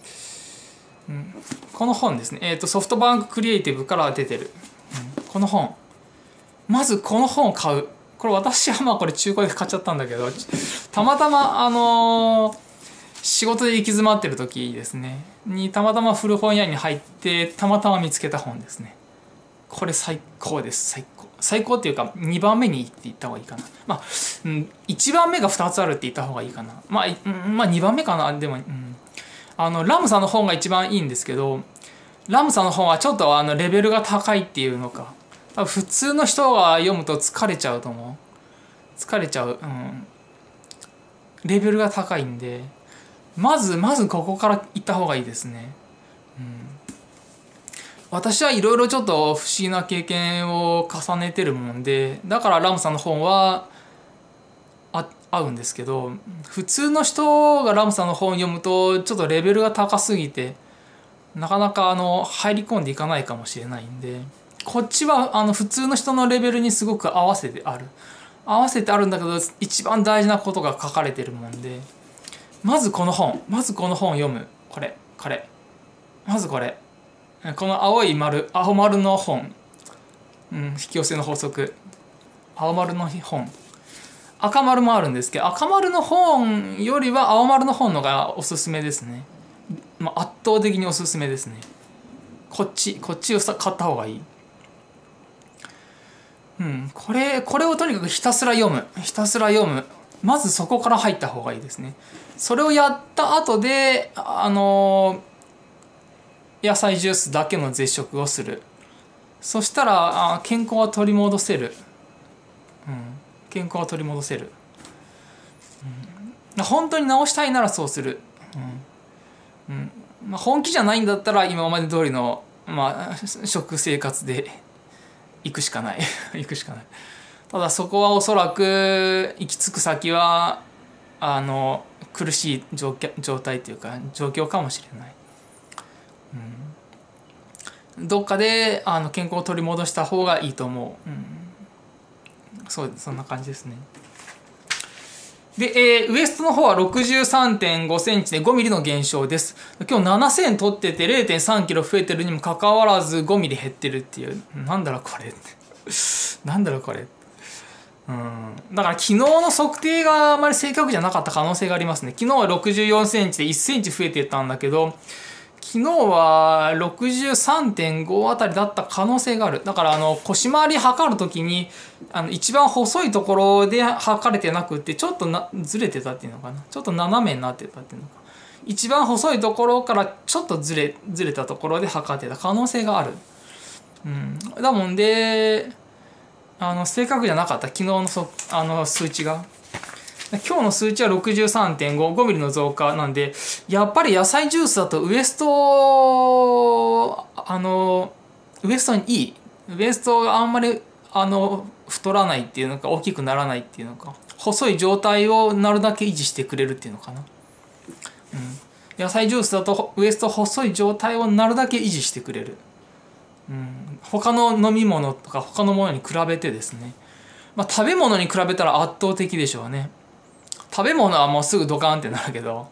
この本ですね。ソフトバンククリエイティブから出てる、この本、まずこの本を買う。これ私はこれ中古で買っちゃったんだけど、たまたま仕事で行き詰まってる時ですねに、たまたま古本屋に入ってたまたま見つけた本ですね。これ最高です。最高っていうか2番目にいいって言った方がいいかな。1番目が2つあるって言った方がいいかな。2番目かな。でも、ラムさんの本が一番いいんですけど、ラムさんの本はちょっとレベルが高いっていうのか、多分普通の人が読むと疲れちゃうと思う。疲れちゃう、レベルが高いんで、まずここから行った方がいいですね。私はいろいろちょっと不思議な経験を重ねてるもんで、だからラムさんの本は合うんですけど、普通の人がラムさんの本を読むとちょっとレベルが高すぎてなかなか入り込んでいかないかもしれないんで、こっちは普通の人のレベルにすごく合わせてあるんだけど、一番大事なことが書かれてるもんで、まずこの本を読む。これまずこの青丸の本、引き寄せの法則、青丸の本、赤丸もあるんですけど、赤丸の本よりは青丸の本のがおすすめですね。圧倒的におすすめですね。こっちを買った方がいい。これをとにかくひたすら読む。まずそこから入った方がいいですね。それをやった後で野菜ジュースだけの絶食をする。そしたら健康は取り戻せる。本当に治したいならそうする。本気じゃないんだったら今まで通りの食生活で行くしかない。ただそこはおそらく行き着く先は苦しい状態というか状況かもしれない。どっかで健康を取り戻した方がいいと思う。そんな感じですね。で、ウエストの方は 63.5 センチで5ミリの減少です。今日7セン取ってて 0.3 キロ増えてるにもかかわらず5ミリ減ってるっていう、なんだろうこれだから昨日の測定があまり正確じゃなかった可能性がありますね。昨日は64センチで1センチ増えてたんだけど、昨日は 63.5 あたりだった可能性がある。だから腰回り測るときに一番細いところで測れてなくてちょっとずれてたっていうのかな、ちょっと斜めになってたっていうのか、一番細いところからちょっとずれたところで測ってた可能性がある。だもんで正確じゃなかった昨日の数値が。今日の数値は 63.5、5ミリの増加なんで、やっぱり野菜ジュースだとウエストにいい。ウエストがあんまり太らないっていうのか大きくならないっていうのか、細い状態をなるだけ維持してくれるっていうのかな。野菜ジュースだとウエスト細い状態をなるだけ維持してくれる。 他の飲み物とか他のものに比べてですね、食べ物に比べたら圧倒的でしょうね。食べ物はもうすぐドカーンってなるけど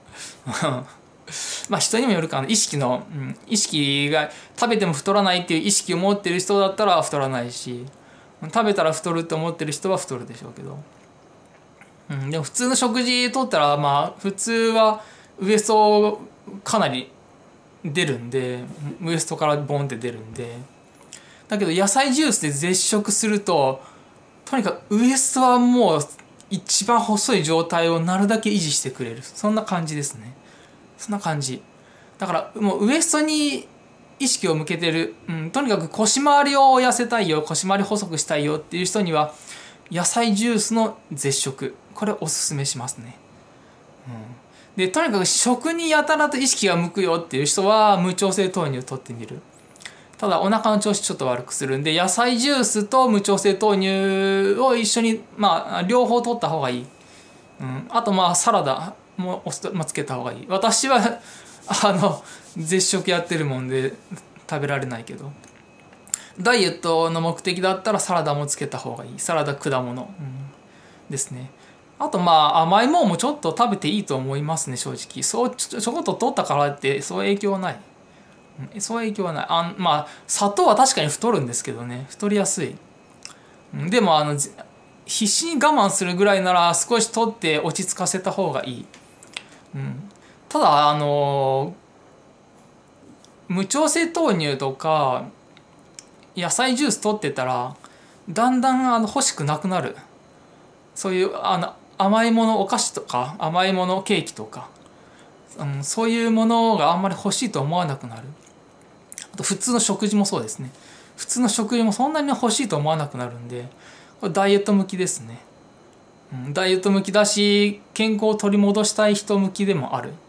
人にもよるかな。意識が食べても太らないっていう意識を持ってる人だったら太らないし、食べたら太るって思ってる人は太るでしょうけど、でも普通の食事とったら普通はウエストかなり出るんで、ウエストからボンって出るんで、だけど野菜ジュースで絶食するととにかくウエストはもう一番細い状態をなるだけ維持してくれる、そんな感じですね。そんな感じだから、もうウエストに意識を向けてる、とにかく腰回りを痩せたいよ、腰回り細くしたいよっていう人には野菜ジュースの絶食、これおすすめしますね。でとにかく食にやたらと意識が向くよっていう人は無調整豆乳を取ってみる。ただお腹の調子ちょっと悪くするんで、野菜ジュースと無調整豆乳を一緒に両方取った方がいい。あとサラダもつけた方がいい。私は絶食やってるもんで食べられないけど、ダイエットの目的だったらサラダもつけた方がいい。サラダ、果物、ですね。あと甘いもんもちょっと食べていいと思いますね、正直。そうちょこっと取ったからってそう影響はない。そういう影響はない。砂糖は確かに太るんですけどね、太りやすい。でも必死に我慢するぐらいなら少し取って落ち着かせた方がいい。ただ無調整豆乳とか野菜ジュース取ってたらだんだん欲しくなくなる。そういう甘いもの、お菓子とか甘いもの、ケーキとか、そういうものがあんまり欲しいと思わなくなる。あと普通の食事もそうですね。普通の食事もそんなに欲しいと思わなくなるんで、これダイエット向きですね。ダイエット向きだし、健康を取り戻したい人向きでもある。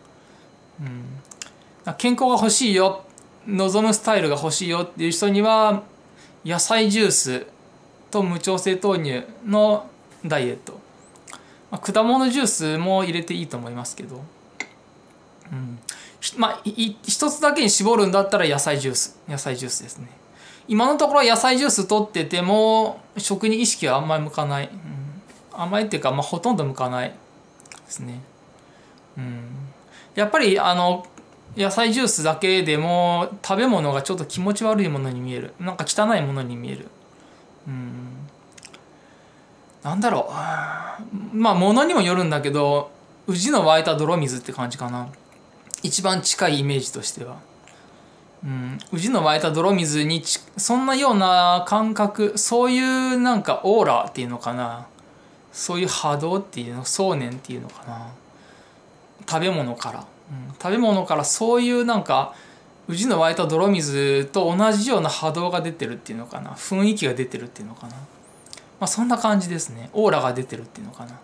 健康が欲しいよ、望むスタイルが欲しいよっていう人には野菜ジュースと無調整豆乳のダイエット、果物ジュースも入れていいと思いますけど、一つだけに絞るんだったら野菜ジュースですね。今のところ野菜ジュース取ってても食に意識はあんまり向かない、あんまりっていうかほとんど向かないですね。やっぱり野菜ジュースだけでも食べ物がちょっと気持ち悪いものに見える、なんか汚いものに見える。なんだろう、物にもよるんだけど、宇治の湧いた泥水って感じかな、一番近いイメージとしては。宇治の湧いた泥水にそんなような感覚、そういうなんかオーラっていうのかな、そういう波動っていうの、想念っていうのかな、食べ物からそういうなんか宇治の湧いた泥水と同じような波動が出てるっていうのかな、雰囲気が出てるっていうのかな、そんな感じですね。オーラが出てるっていうのかな。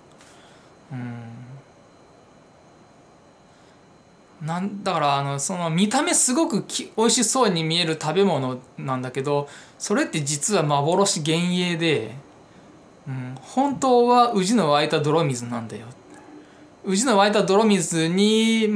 だからその見た目すごく美味しそうに見える食べ物なんだけど、それって実は幻幻影で、本当は宇治の湧いた泥水なんだよ。宇治の湧いた泥水に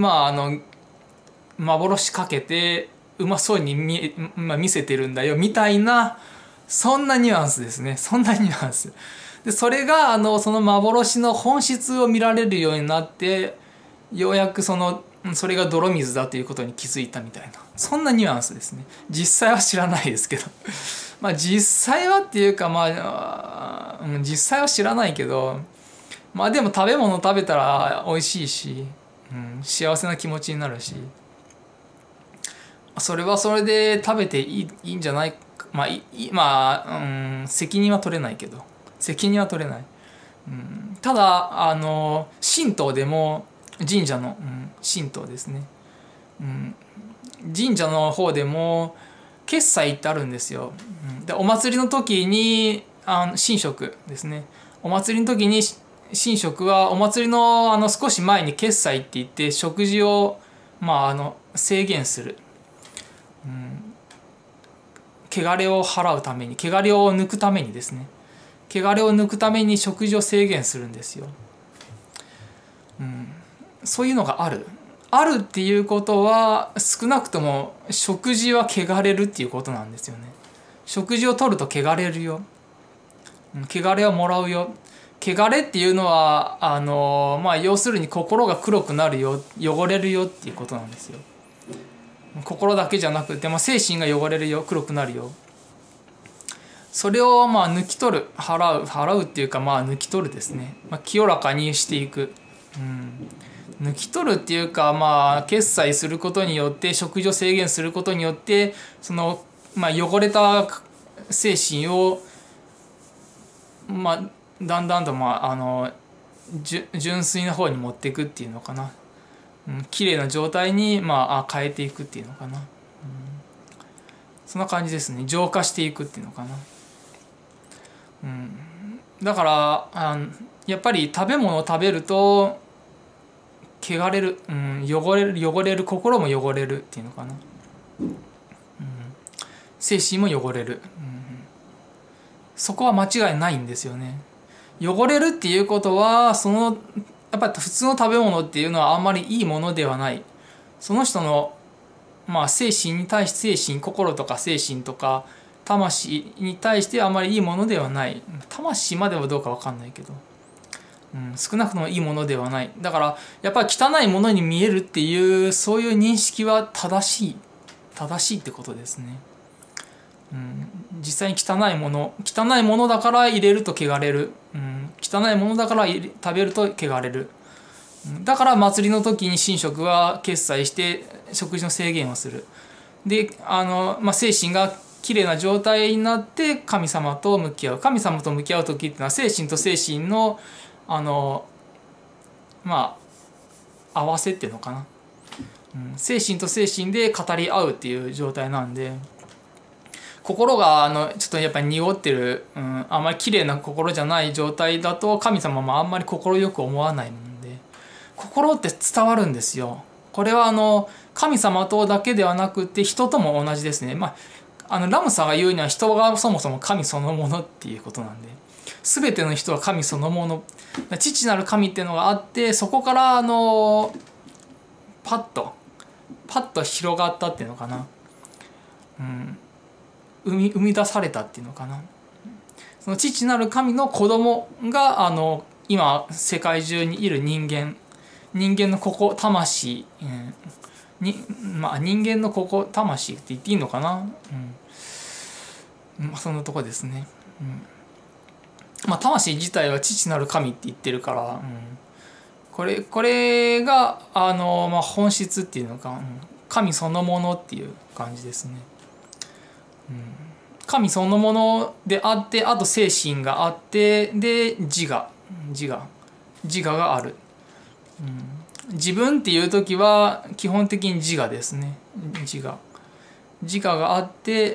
幻かけてうまそうに見せてるんだよみたいな、そんなニュアンスですね。そんなニュアンスで、それがその幻の本質を見られるようになって、ようやくそれが泥水だということに気づいたみたいな、そんなニュアンスですね。実際は知らないですけど実際はっていうか実際は知らないけど、でも食べ物食べたら美味しいし、幸せな気持ちになるし、それはそれで食べていいんじゃないか。責任は取れないけど、ただ神道でも神社の、神道ですね、神社の方でも決祭ってあるんですよ。でお祭りの時に神職ですね、お祭りの時に神職はお祭りの少し前に決祭って言って食事を制限する、汚れを払うために、汚れを抜くためにですね、汚れを抜くために食事を制限するんですよ。そういうのがあるっていうことは、少なくとも食事は汚れるっていうことなんですよね。 食事をとると汚れるよ。汚れをもらうよ。汚れっていうのは要するに心が黒くなるよ、汚れるよっていうことなんですよ。心だけじゃなくて、精神が汚れるよ、黒くなるよ。それを抜き取る、払うっていうか抜き取るですね。清らかにしていく。抜き取るっていうか決済することによって、食事を制限することによって、その汚れた精神をだんだんと純粋な方に持っていくっていうのかな。綺麗な状態に変えていくっていうのかな。そんな感じですね。浄化していくっていうのかな。だからやっぱり食べ物を食べると汚れる、汚れる、心も汚れるっていうのかな。精神も汚れる。そこは間違いないんですよね。汚れるっていうことはやっぱり普通の食べ物っていうのはあんまりいいものではない。その人の精神に対して心とか精神とか魂に対してあんまりいいものではない。魂まではどうか分かんないけど、少なくともいいものではない。だからやっぱり汚いものに見えるっていうそういう認識は正しいってことですね。実際に汚いものだから入れると汚れる、汚いものだから食べると汚れる。だから祭りの時に神職は決済して食事の制限をする。で精神がきれいな状態になって神様と向き合う。神様と向き合う時っていうのは精神と精神の合わせっていうのかな、精神と精神で語り合うっていう状態なんで、心がちょっとやっぱり濁ってる、あんまり綺麗な心じゃない状態だと神様もあんまり快く思わないもんで、心って伝わるんですよ。これは神様とだけではなくて人とも同じですね。ラムさんが言うには人がそもそも神そのものっていうことなんで、全ての人は神そのもの、父なる神っていうのがあって、そこからパッと広がったっていうのかな、生み出されたっていうのかな。その父なる神の子供が今世界中にいる人間の魂、人間の魂って言っていいのかな、そんなとこですね。魂自体は父なる神って言ってるから、これが本質っていうのか、神そのものっていう感じですね。神そのものであって、あと精神があって、で自我がある。自分っていう時は基本的に自我ですね。自我があって、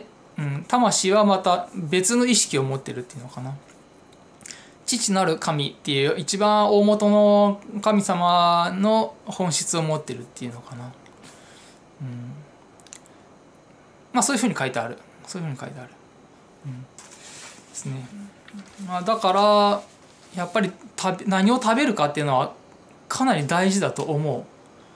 魂はまた別の意識を持ってるっていうのかな。父なる神っていう一番大元の神様の本質を持ってるっていうのかな。そういうふうに書いてある。ですね。だからやっぱり何を食べるかっていうのはかなり大事だと思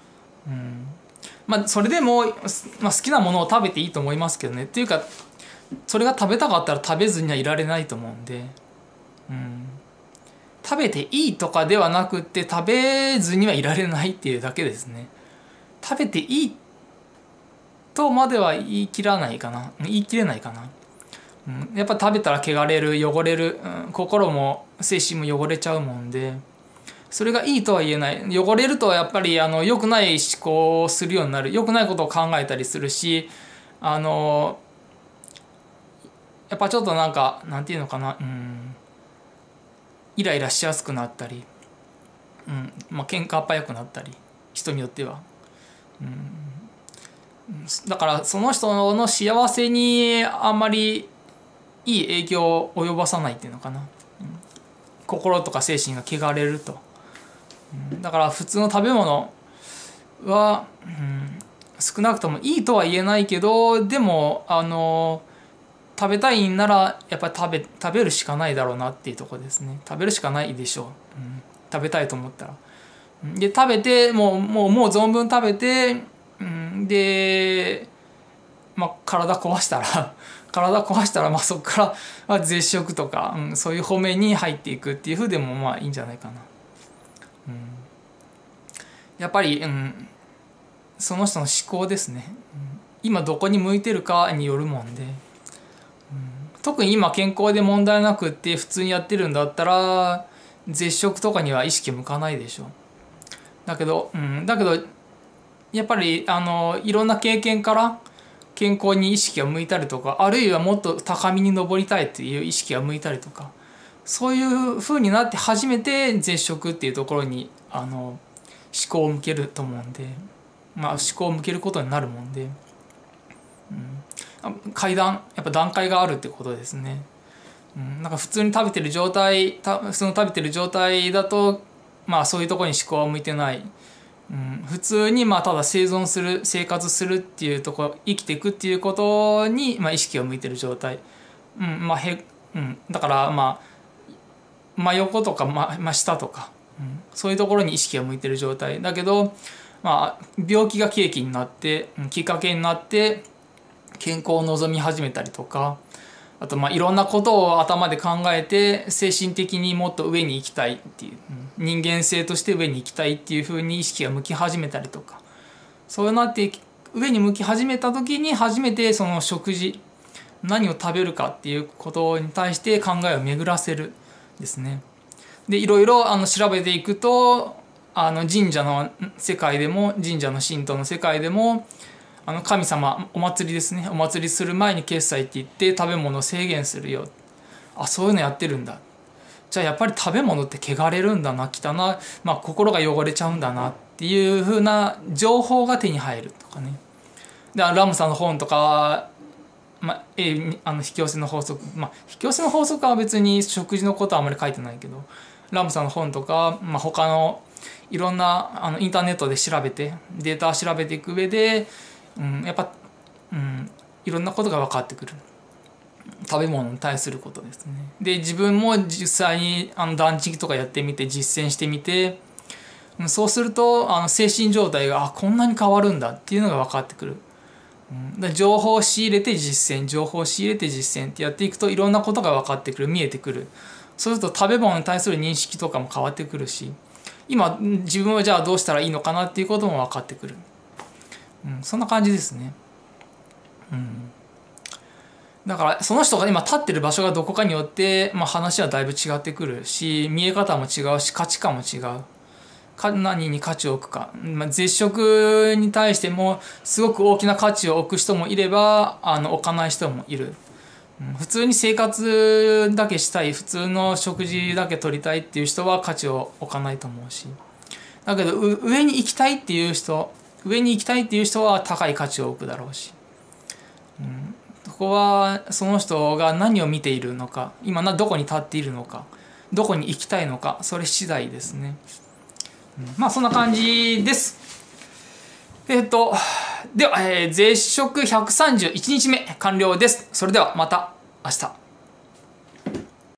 う。それでも、好きなものを食べていいと思いますけどね。っていうかそれが食べたかったら食べずにはいられないと思うんで、食べていいとかではなくって食べずにはいられないっていうだけですね。食べていいとまでは言い切れないかな。やっぱ食べたら汚れる、汚れる、心も精神も汚れちゃうもんで、それがいいとは言えない。汚れるとやっぱり良くない思考をするようになる。良くないことを考えたりするし、やっぱちょっとなんていうのかな、イライラしやすくなったり、喧嘩早くなったり、人によっては。だからその人の幸せにあんまりいい影響を及ぼさないっていうのかな。心とか精神が汚れると。だから普通の食べ物は、少なくともいいとは言えないけど、でも食べたいんならやっぱり食べるしかないだろうなっていうところですね。食べるしかないでしょう。食べたいと思ったら。で食べてもう存分食べて、で体壊したら体壊したら、まあ、そこから絶食とか、そういう方面に入っていくっていうふうでもまあいいんじゃないかな。やっぱり、その人の思考ですね。今どこに向いてるかによるもんで、特に今健康で問題なくって普通にやってるんだったら絶食とかには意識向かないでしょ。だけどやっぱりいろんな経験から健康に意識が向いたりとか、あるいはもっと高みに登りたいっていう意識が向いたりとか、そういう風になって初めて絶食っていうところに思考を向けると思うんで、まあ思考を向けることになるもんで、階段やっぱ段階があるってことですね。なんか普通に食べてる状態だと、まあそういうところに思考は向いてない。普通にまあただ生存する生活するっていうところ、生きていくっていうことにまあ意識が向いてる状態、だからまあ真横とか真下とか、そういうところに意識が向いてる状態だけど、まあ病気が契機になってきっかけになって健康を望み始めたりとか、あとまあいろんなことを頭で考えて精神的にもっと上に行きたいっていう、人間性として上に行きたいっていうふうに意識が向き始めたりとか、そうなって上に向き始めた時に初めてその食事、何を食べるかっていうことに対して考えを巡らせるですね。でいろいろ調べていくと神社の世界でも、神社の神道の世界でも神様、お祭りですね、お祭りする前に決済って言って食べ物を制限するよ、そういうのやってるんだ、じゃあやっぱり食べ物って汚れるんだな、汚い、まあ、心が汚れちゃうんだなっていうふうな情報が手に入るとかね。でラムさんの本とか、引き寄せの法則、引き寄せの法則は別に食事のことはあまり書いてないけど、ラムさんの本とか、他のいろんなインターネットで調べてデータを調べていく上で、やっぱ、いろんなことが分かってくる。食べ物に対することですね。で自分も実際に断食とかやってみて実践してみて、そうすると精神状態がこんなに変わるんだっていうのが分かってくる。情報を仕入れて実践、情報を仕入れて実践ってやっていくといろんなことが分かってくる、見えてくる。そうすると食べ物に対する認識とかも変わってくるし、今自分はじゃあどうしたらいいのかなっていうことも分かってくる。そんな感じですね。だからその人が今立ってる場所がどこかによって、話はだいぶ違ってくるし、見え方も違うし、価値観も違う。何に価値を置くか、絶食に対してもすごく大きな価値を置く人もいれば置かない人もいる。普通に生活だけしたい、普通の食事だけ取りたいっていう人は価値を置かないと思うし、だけど上に行きたいっていう人は高い価値を置くだろうし、そこはその人が何を見ているのか、今どこに立っているのか、どこに行きたいのか、それ次第ですね。そんな感じです。では、絶食131日目完了です。それではまた明日。